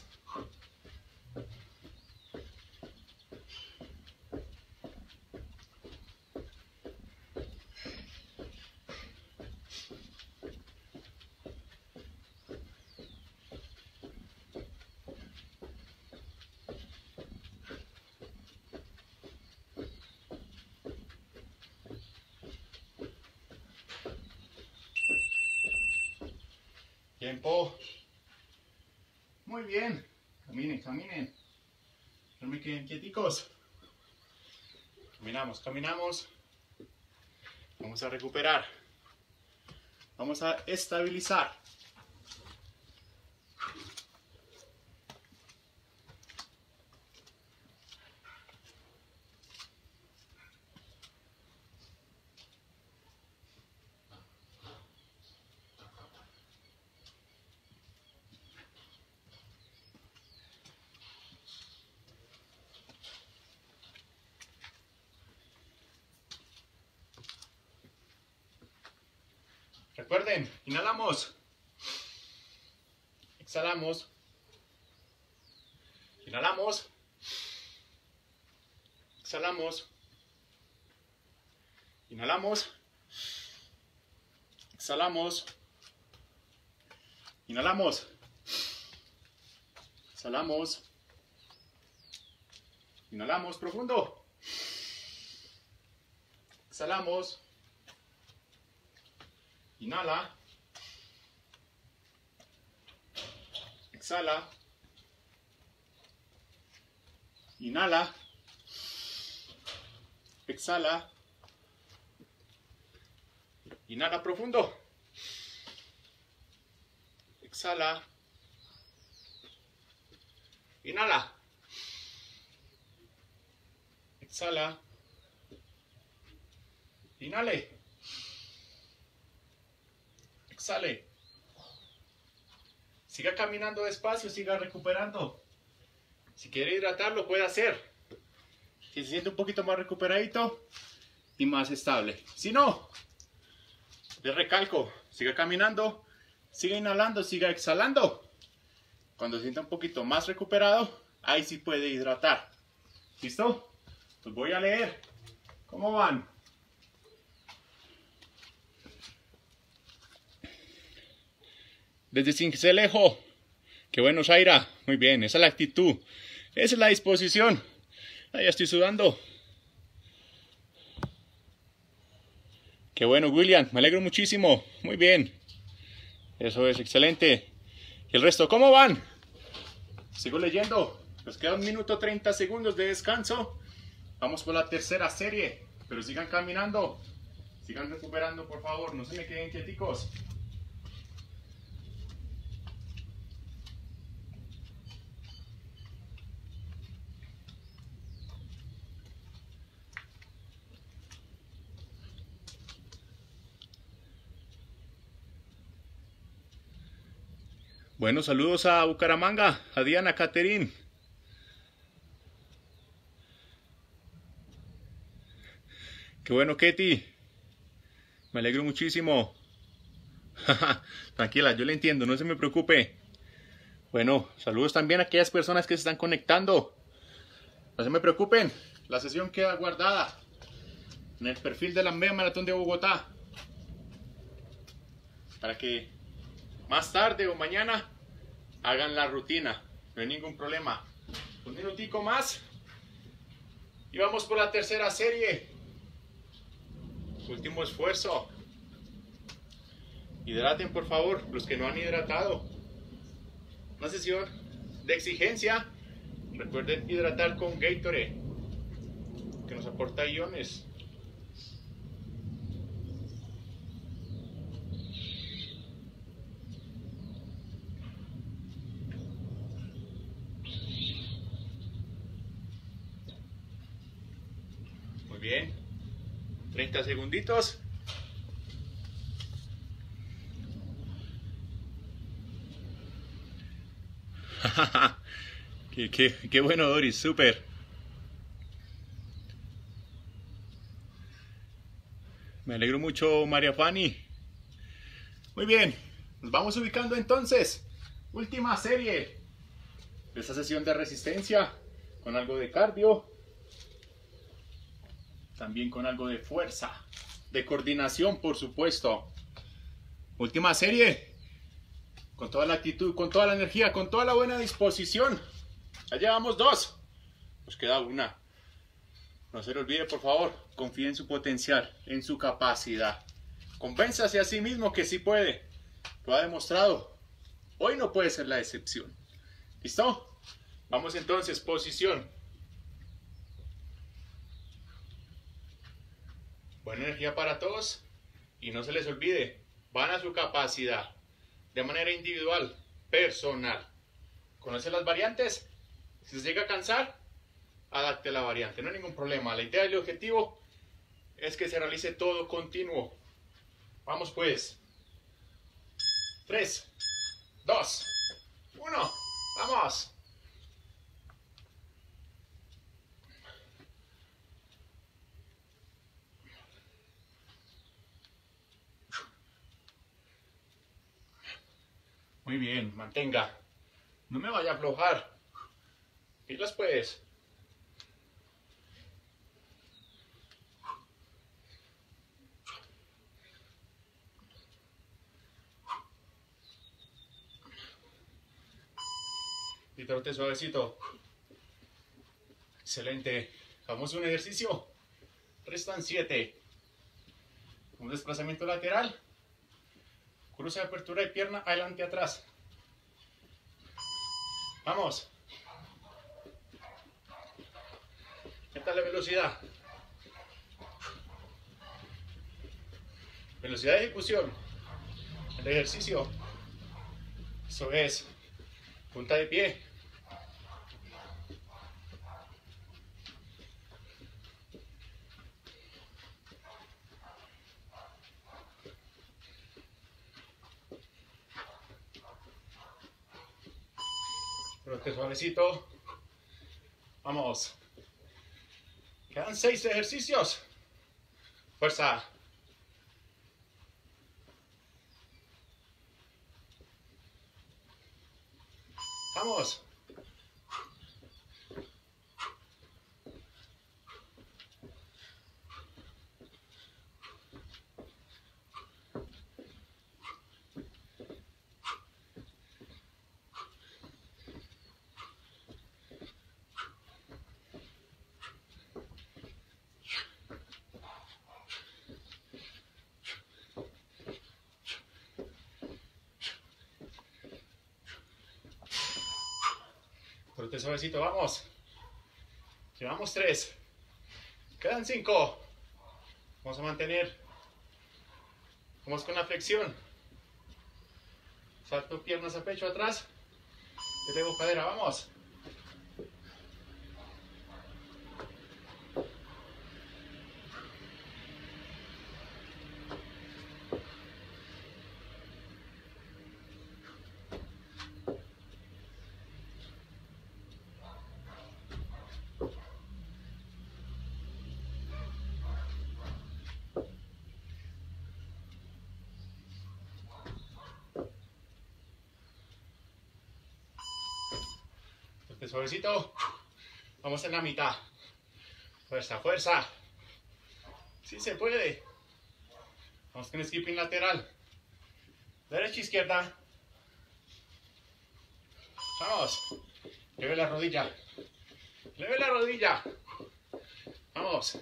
Tiempo. Muy bien. Caminen, caminen. No me queden quieticos. Caminamos, caminamos. Vamos a recuperar. Vamos a estabilizar. Recuerden, inhalamos, exhalamos, inhalamos, exhalamos, inhalamos, exhalamos, inhalamos, exhalamos, inhalamos profundo, exhalamos. Inhala, exhala, inhala, exhala, inhala profundo, exhala, inhala, exhala, inhale. Sale. Siga caminando despacio, siga recuperando. Si quiere hidratarlo, puede hacer. Si se siente un poquito más recuperadito y más estable. Si no, le recalco, siga caminando, siga inhalando, siga exhalando. Cuando se sienta un poquito más recuperado, ahí sí puede hidratar. ¿Listo? Pues voy a leer. ¿Cómo van? Desde Cincelejo. Qué bueno, Zaira. Muy bien, esa es la actitud. Esa es la disposición. Ahí estoy sudando. Qué bueno, William. Me alegro muchísimo. Muy bien. Eso es excelente. ¿Y el resto cómo van? Sigo leyendo. Nos queda un minuto treinta segundos de descanso. Vamos por la tercera serie. Pero sigan caminando. Sigan recuperando, por favor. No se me queden quieticos. Bueno, saludos a Bucaramanga, a Diana Caterín. Qué bueno, Ketty. Me alegro muchísimo. Tranquila, yo le entiendo, no se me preocupe. Bueno, saludos también a aquellas personas que se están conectando. No se me preocupen, la sesión queda guardada en el perfil de la Media Maratón de Bogotá. Para que más tarde o mañana hagan la rutina, no hay ningún problema. Un minutico más y vamos por la tercera serie. Último esfuerzo. Hidraten, por favor, los que no han hidratado. Una sesión de exigencia. Recuerden hidratar con Gatorade, que nos aporta iones. Muy bien. treinta segunditos. qué, qué, qué bueno, Doris, súper. Me alegro mucho, María Fanny. Muy bien, nos vamos ubicando entonces. Última serie de esta sesión de resistencia, con algo de cardio, también con algo de fuerza, de coordinación, por supuesto. Última serie, con toda la actitud, con toda la energía, con toda la buena disposición. Ya llevamos dos, nos queda una. No se le olvide, por favor, confíe en su potencial, en su capacidad. Convénzase a sí mismo que sí puede. Lo ha demostrado. Hoy no puede ser la excepción. ¿Listo? Vamos entonces, posición. Buena energía para todos. Y no se les olvide, van a su capacidad. De manera individual, personal. ¿Conoce las variantes? Si se llega a cansar, adapte la variante, no hay ningún problema. La idea y el objetivo es que se realice todo continuo. Vamos pues. tres, dos, uno. ¡Vamos! Muy bien, mantenga. No me vaya a aflojar. Pilas pues. Y trote suavecito. Excelente. Vamos a un ejercicio. Restan siete. Un desplazamiento lateral. Cruce de apertura de pierna adelante atrás. Vamos. Meta la velocidad. Velocidad de ejecución. El ejercicio. Eso es. Punta de pie. Brote suavecito. Vamos. Quedan seis ejercicios. Fuerza. Vamos. Trote suavecito, vamos. Llevamos tres. Quedan cinco. Vamos a mantener. Vamos con la flexión. Salto piernas a pecho atrás. Elevo cadera, vamos. Suavecito. Vamos en la mitad. Fuerza, fuerza. Sí se puede. Vamos con skipping lateral. Derecha, izquierda. Vamos. Leve la rodilla. Leve la rodilla. Vamos.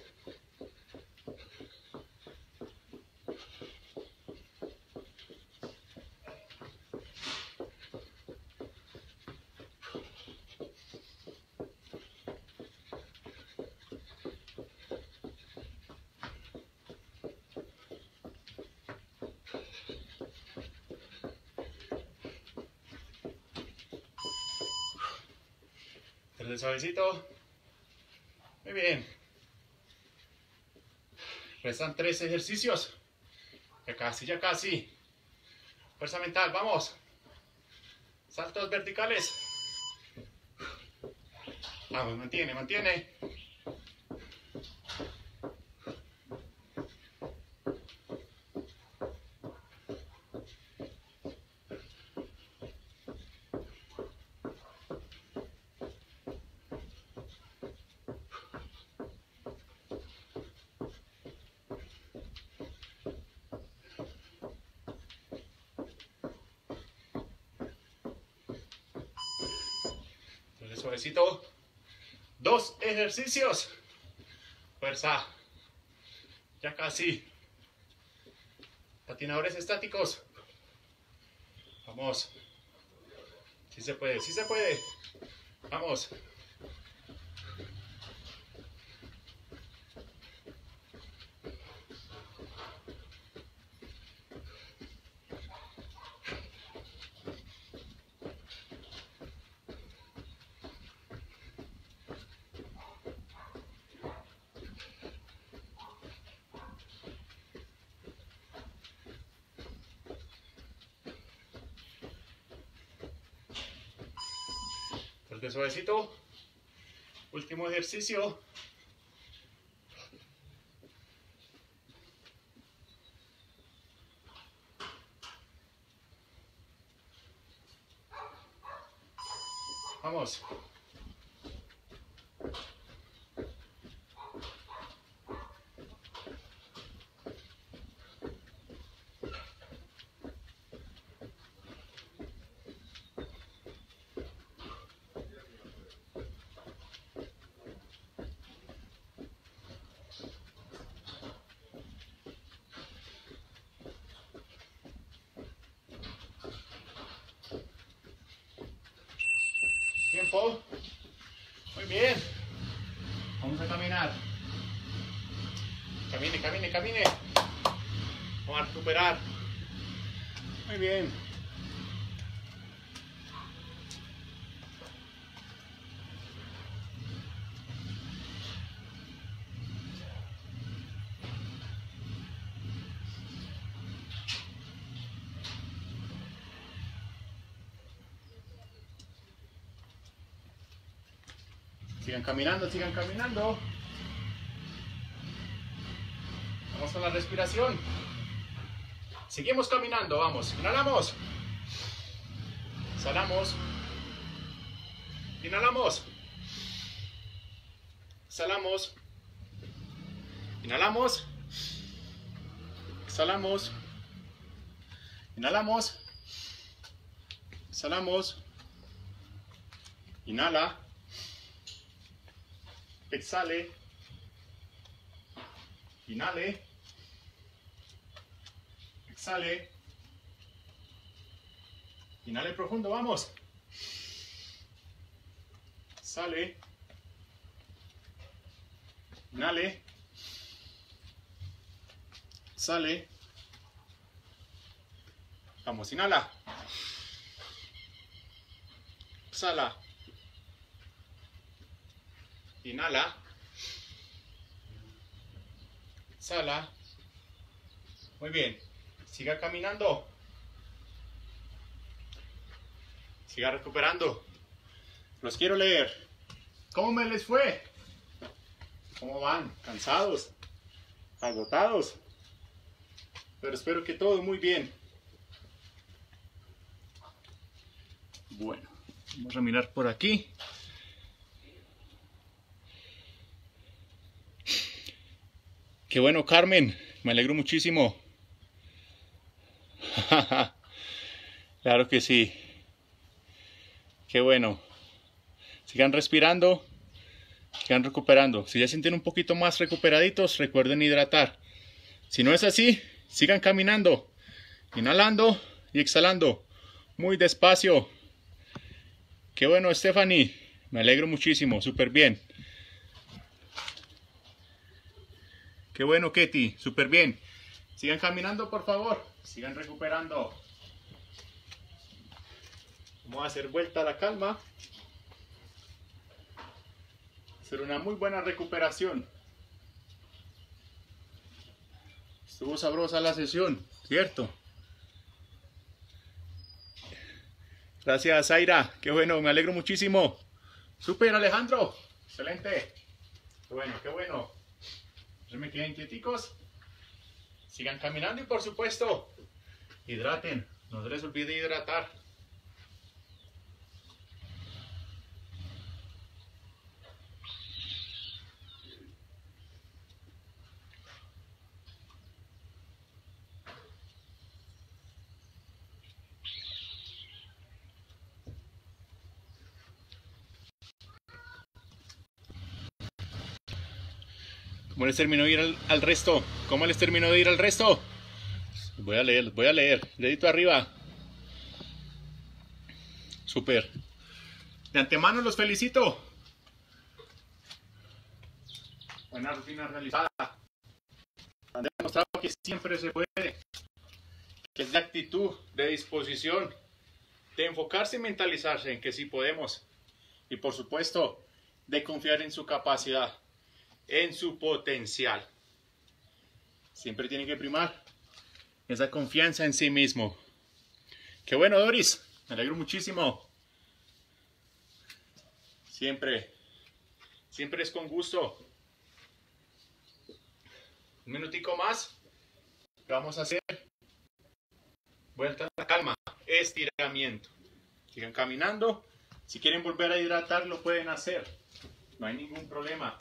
Tres suavecito. Muy bien. Restan tres ejercicios. Ya casi, ya casi. Fuerza mental, vamos. Saltos verticales. Vamos, mantiene, mantiene. Entonces, suavecito. Dos ejercicios. Fuerza. Ya casi. Patinadores estáticos. Vamos. Sí se puede, sí se puede. Vamos. Fuerte, suavecito. Último ejercicio. Vamos. Tiempo. Muy bien. Vamos a caminar. Camine, camine, camine. Vamos a recuperar. Muy bien. Sigan caminando, sigan caminando. Vamos con la respiración. Seguimos caminando, vamos. Inhalamos. Exhalamos. Inhalamos. Exhalamos. Inhalamos. Exhalamos. Inhalamos. Exhalamos. Inhala. Exhale. Inhale. Exhale. Inhale profundo, vamos. Exhale. Inhale. Exhale. Vamos, inhala. Exhala. Inhala. Exhala. Muy bien. Siga caminando. Siga recuperando. Los quiero leer. ¿Cómo me les fue? ¿Cómo van? ¿Cansados? ¿Agotados? Pero espero que todo muy bien. Bueno, vamos a mirar por aquí. Qué bueno, Carmen, me alegro muchísimo. Claro que sí. Qué bueno. Sigan respirando, sigan recuperando. Si ya sienten un poquito más recuperaditos, recuerden hidratar. Si no es así, sigan caminando, inhalando y exhalando. Muy despacio. Qué bueno, Stephanie. Me alegro muchísimo, súper bien. Qué bueno, Ketty, súper bien. Sigan caminando, por favor. Sigan recuperando. Vamos a hacer vuelta a la calma. Hacer una muy buena recuperación. Estuvo sabrosa la sesión, ¿cierto? Gracias, Zaira. Qué bueno, me alegro muchísimo. Súper, Alejandro. Excelente. Qué bueno, qué bueno. No se me queden quieticos. Sigan caminando y por supuesto, hidraten. No se les olvide hidratar. ¿Cómo les terminó de ir al, al resto? ¿Cómo les terminó de ir al resto? Voy a leer, voy a leer. Dedito arriba. Súper. De antemano los felicito. Buena rutina realizada. Han demostrado que siempre se puede. Que es de actitud, de disposición, de enfocarse y mentalizarse en que sí podemos. Y por supuesto, de confiar en su capacidad, en su potencial. Siempre tiene que primar esa confianza en sí mismo. Qué bueno, Doris. Me alegro muchísimo. Siempre, siempre es con gusto. Un minutico más. Vamos a hacer vuelta a la calma, estiramiento. Sigan caminando. Si quieren volver a hidratar, lo pueden hacer. No hay ningún problema.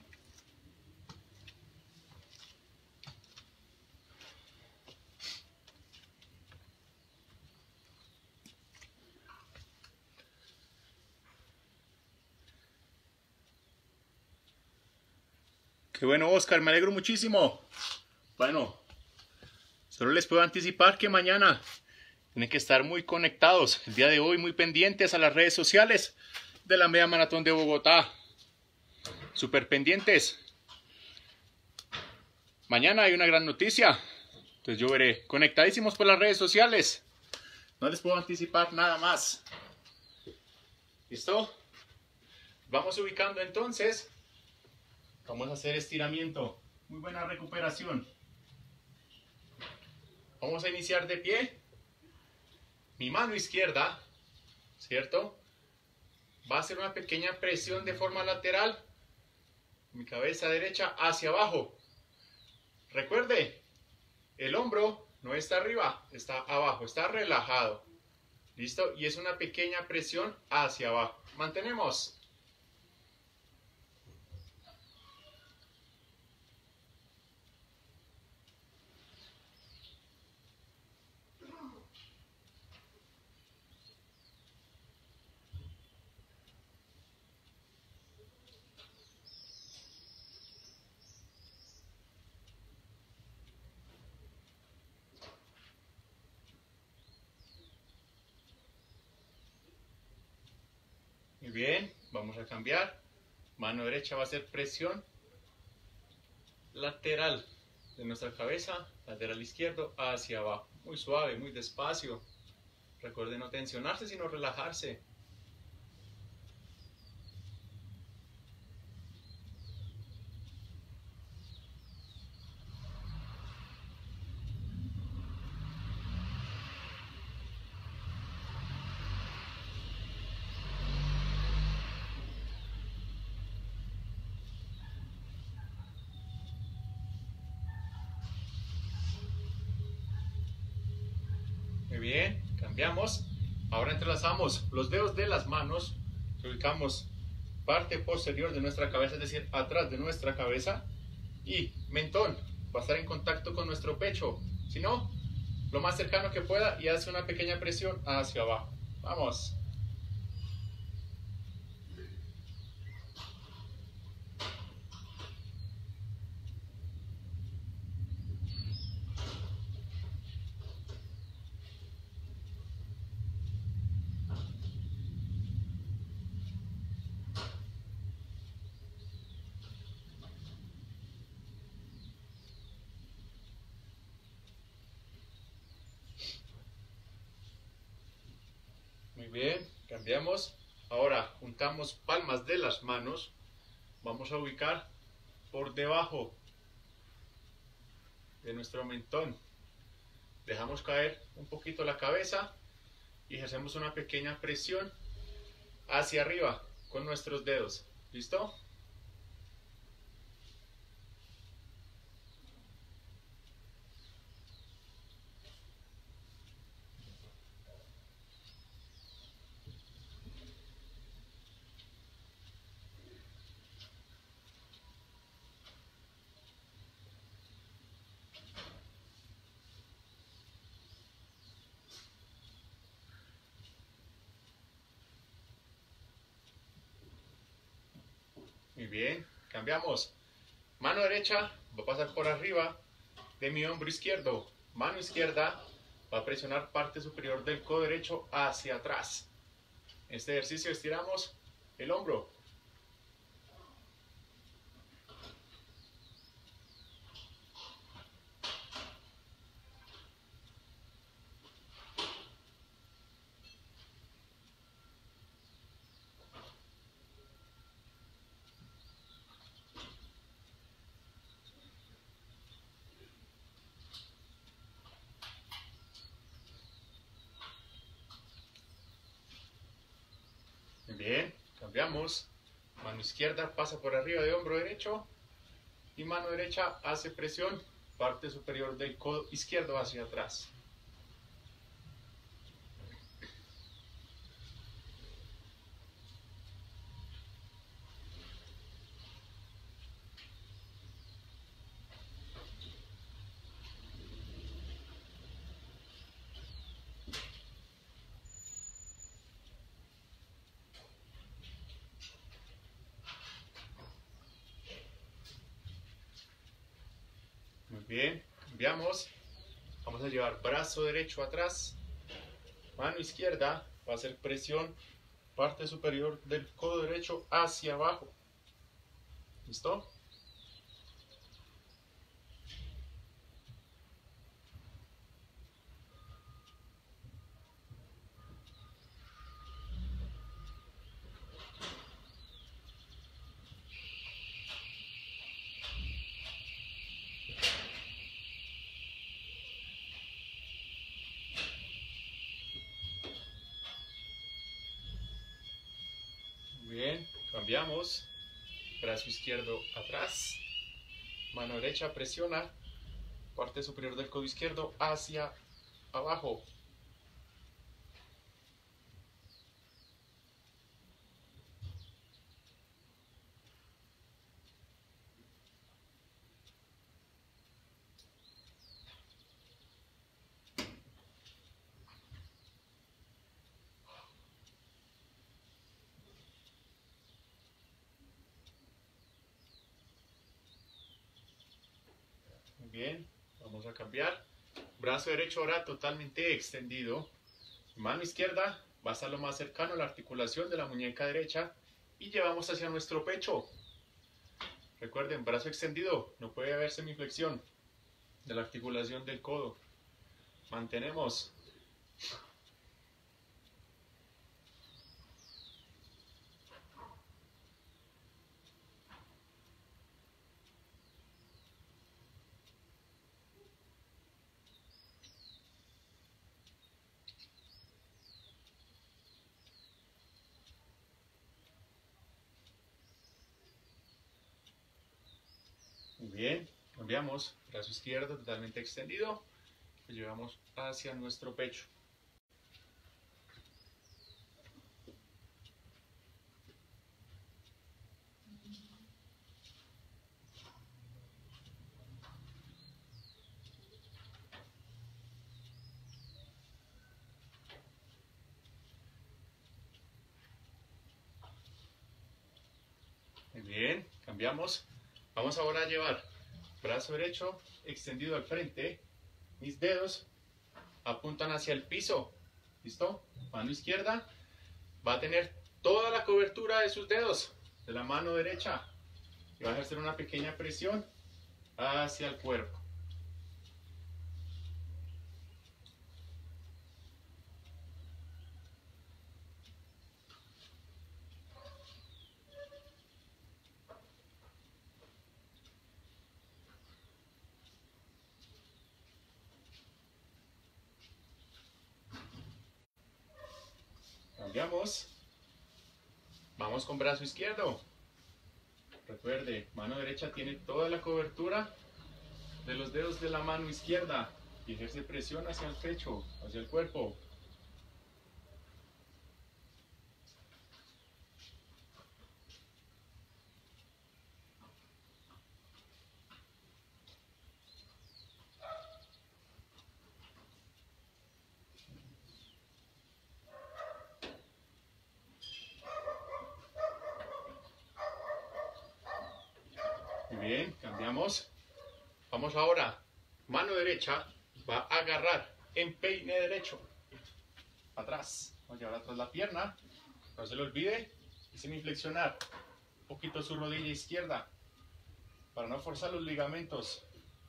Qué bueno, Oscar, me alegro muchísimo. Bueno, solo les puedo anticipar que mañana tienen que estar muy conectados. El día de hoy muy pendientes a las redes sociales de la Media Maratón de Bogotá. Súper pendientes. Mañana hay una gran noticia. Entonces yo veré conectadísimos por las redes sociales. No les puedo anticipar nada más. ¿Listo? Vamos ubicando entonces. Vamos a hacer estiramiento. Muy buena recuperación. Vamos a iniciar de pie. Mi mano izquierda, ¿cierto? Va a hacer una pequeña presión de forma lateral. Mi cabeza derecha hacia abajo. Recuerde, el hombro no está arriba, está abajo, está relajado. ¿Listo? Y es una pequeña presión hacia abajo. Mantenemos. Muy bien, vamos a cambiar. Mano derecha va a hacer presión lateral de nuestra cabeza, lateral izquierdo hacia abajo. Muy suave, muy despacio. Recuerde no tensionarse, sino relajarse. Muy bien, cambiamos. Ahora entrelazamos los dedos de las manos, ubicamos parte posterior de nuestra cabeza, es decir, atrás de nuestra cabeza, y mentón va a estar en contacto con nuestro pecho, si no, lo más cercano que pueda, y hace una pequeña presión hacia abajo. Vamos. Muy bien, cambiamos. Ahora juntamos palmas de las manos. Vamos a ubicar por debajo de nuestro mentón. Dejamos caer un poquito la cabeza y ejercemos una pequeña presión hacia arriba. con nuestros dedos. ¿Listo? Muy bien, cambiamos. Mano derecha va a pasar por arriba de mi hombro izquierdo. Mano izquierda va a presionar parte superior del codo derecho hacia atrás. En este ejercicio estiramos el hombro. Bien, cambiamos. Mano izquierda pasa por arriba de hombro derecho y mano derecha hace presión parte superior del codo izquierdo hacia atrás. Muy bien, cambiamos. Vamos a llevar brazo derecho atrás, mano izquierda va a hacer presión parte superior del codo derecho hacia abajo. ¿Listo? Bien, cambiamos. Brazo izquierdo atrás. Mano derecha presiona parte superior del codo izquierdo hacia abajo. Muy bien, vamos a cambiar. Brazo derecho ahora totalmente extendido. Mano izquierda va a estar lo más cercano a la articulación de la muñeca derecha y llevamos hacia nuestro pecho. Recuerden, brazo extendido, no puede haber semiflexión de la articulación del codo. Mantenemos. Muy bien, cambiamos. Brazo izquierdo totalmente extendido. Lo llevamos hacia nuestro pecho. Muy bien, cambiamos. Vamos ahora a llevar brazo derecho extendido al frente. Mis dedos apuntan hacia el piso. ¿Listo? Mano izquierda va a tener toda la cobertura de sus dedos de la mano derecha y va a ejercer una pequeña presión hacia el cuerpo. Cambiamos. Vamos con brazo izquierdo. Recuerde, mano derecha tiene toda la cobertura de los dedos de la mano izquierda y ejerce presión hacia el pecho, hacia el cuerpo. Muy bien, cambiamos. Vamos ahora, mano derecha va a agarrar en peine derecho. Atrás, vamos a llevar atrás la pierna, no se le olvide, y semiflexionar un poquito su rodilla izquierda para no forzar los ligamentos.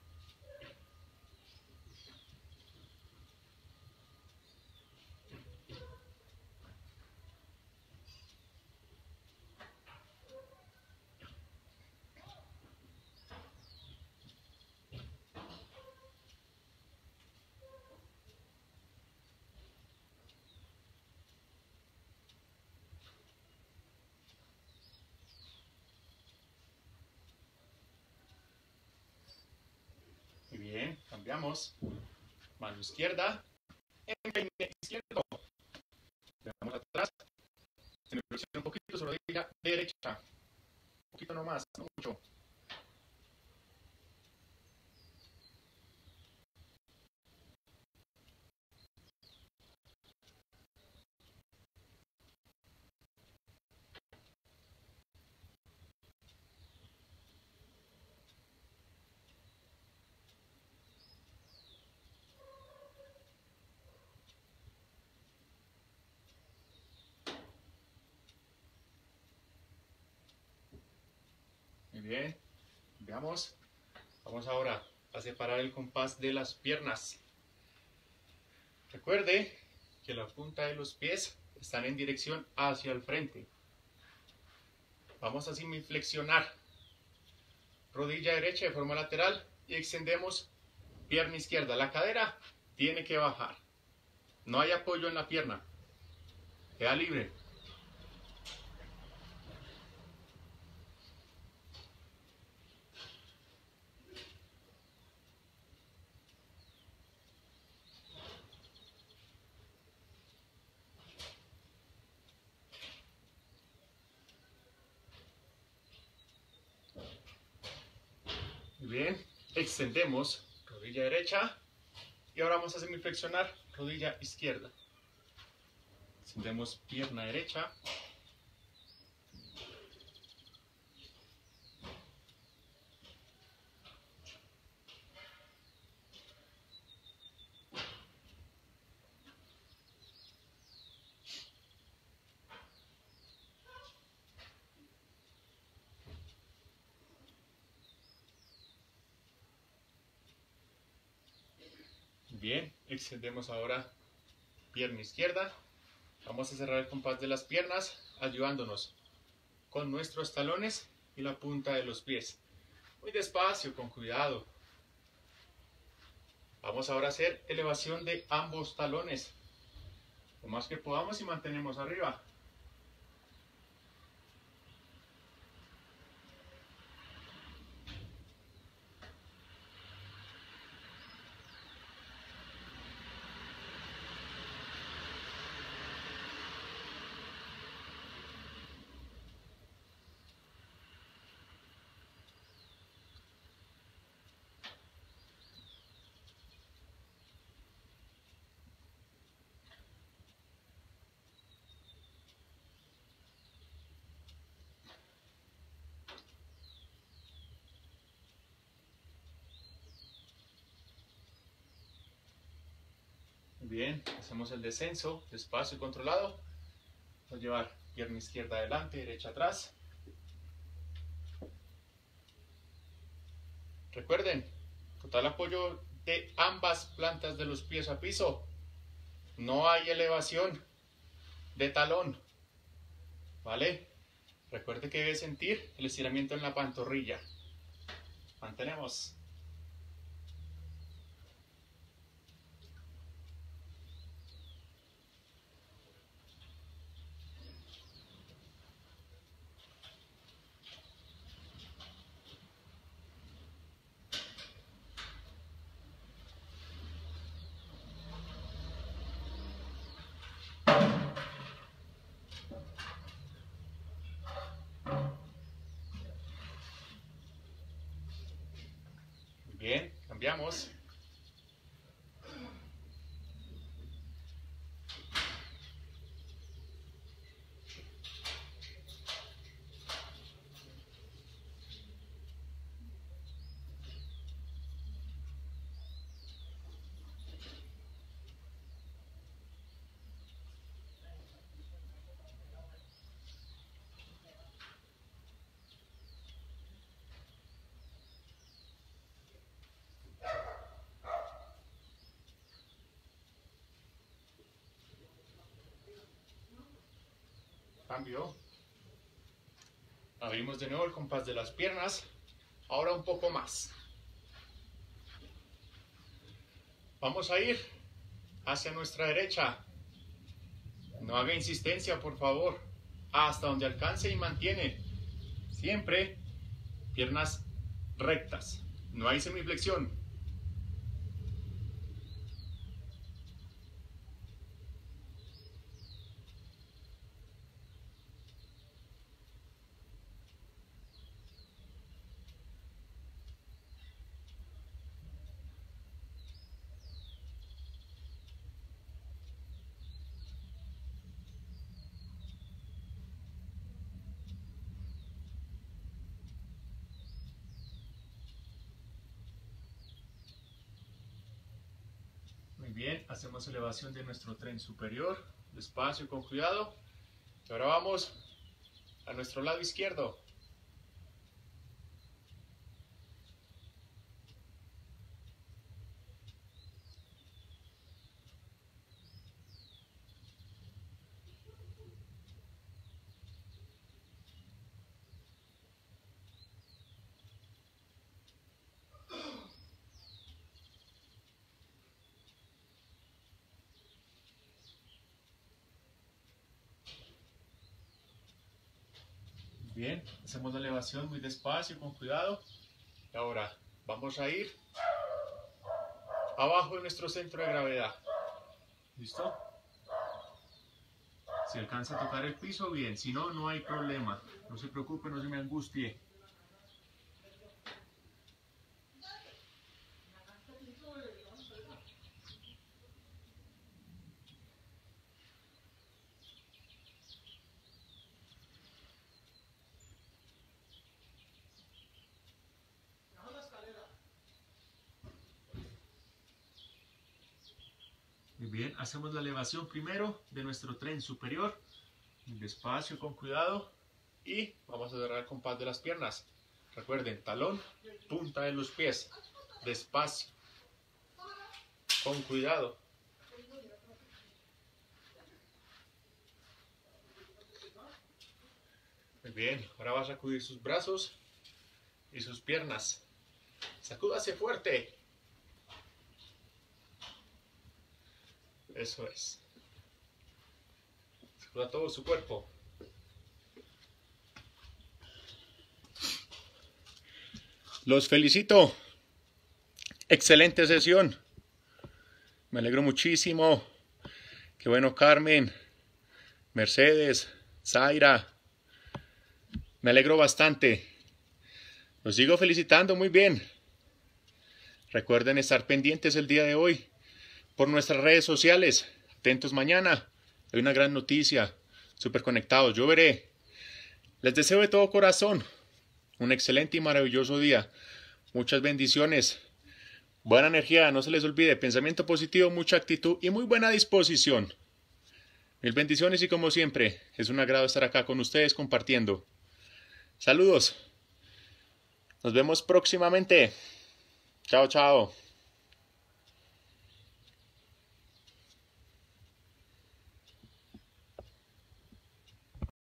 Muy bien, cambiamos. Mano izquierda, en peine izquierdo. Veamos atrás. Se me flexiona un poquito su rodilla derecha. Un poquito nomás, no mucho. Muy bien, veamos. Vamos ahora a separar el compás de las piernas. Recuerde que la punta de los pies están en dirección hacia el frente. Vamos a semiflexionar. Rodilla derecha de forma lateral y extendemos pierna izquierda. La cadera tiene que bajar. No hay apoyo en la pierna. Queda libre. Muy bien, extendemos rodilla derecha y ahora vamos a semiflexionar rodilla izquierda. Extendemos pierna derecha. Bien, extendemos ahora pierna izquierda. Vamos a cerrar el compás de las piernas ayudándonos con nuestros talones y la punta de los pies. Muy despacio, con cuidado. Vamos ahora a hacer elevación de ambos talones. Lo más que podamos y mantenemos arriba. Bien, hacemos el descenso despacio y controlado. Vamos a llevar pierna izquierda adelante, derecha atrás. Recuerden, total apoyo de ambas plantas de los pies a piso. No hay elevación de talón. ¿Vale? Recuerde que debe sentir el estiramiento en la pantorrilla. Mantenemos. Cambiamos. Cambio. Abrimos de nuevo el compás de las piernas. Ahora un poco más. Vamos a ir hacia nuestra derecha. No haga insistencia, por favor. Hasta donde alcance y mantiene. Siempre piernas rectas. No hay semiflexión. Bien, hacemos elevación de nuestro tren superior, despacio, con cuidado. Y ahora vamos a nuestro lado izquierdo. Bien, hacemos la elevación muy despacio, con cuidado. Y ahora vamos a ir abajo de nuestro centro de gravedad. ¿Listo? Si alcanza a tocar el piso, bien. Si no, no hay problema. No se preocupe, no se me angustie. Muy bien, hacemos la elevación primero de nuestro tren superior, despacio, con cuidado, y vamos a cerrar el compás de las piernas. Recuerden, talón, punta de los pies, despacio, con cuidado. Muy bien, ahora va a sacudir sus brazos y sus piernas. Sacúdase fuerte. Eso es. Sacuda todo su cuerpo. Los felicito. Excelente sesión. Me alegro muchísimo. Qué bueno, Carmen, Mercedes, Zaira. Me alegro bastante. Los sigo felicitando muy bien. Recuerden estar pendientes el día de hoy por nuestras redes sociales. Atentos mañana. Hay una gran noticia. Súper conectados. Yo veré. Les deseo de todo corazón un excelente y maravilloso día. Muchas bendiciones. Buena energía. No se les olvide. Pensamiento positivo, mucha actitud y muy buena disposición. Mil bendiciones y como siempre, es un agrado estar acá con ustedes compartiendo. Saludos. Nos vemos próximamente. Chao, chao.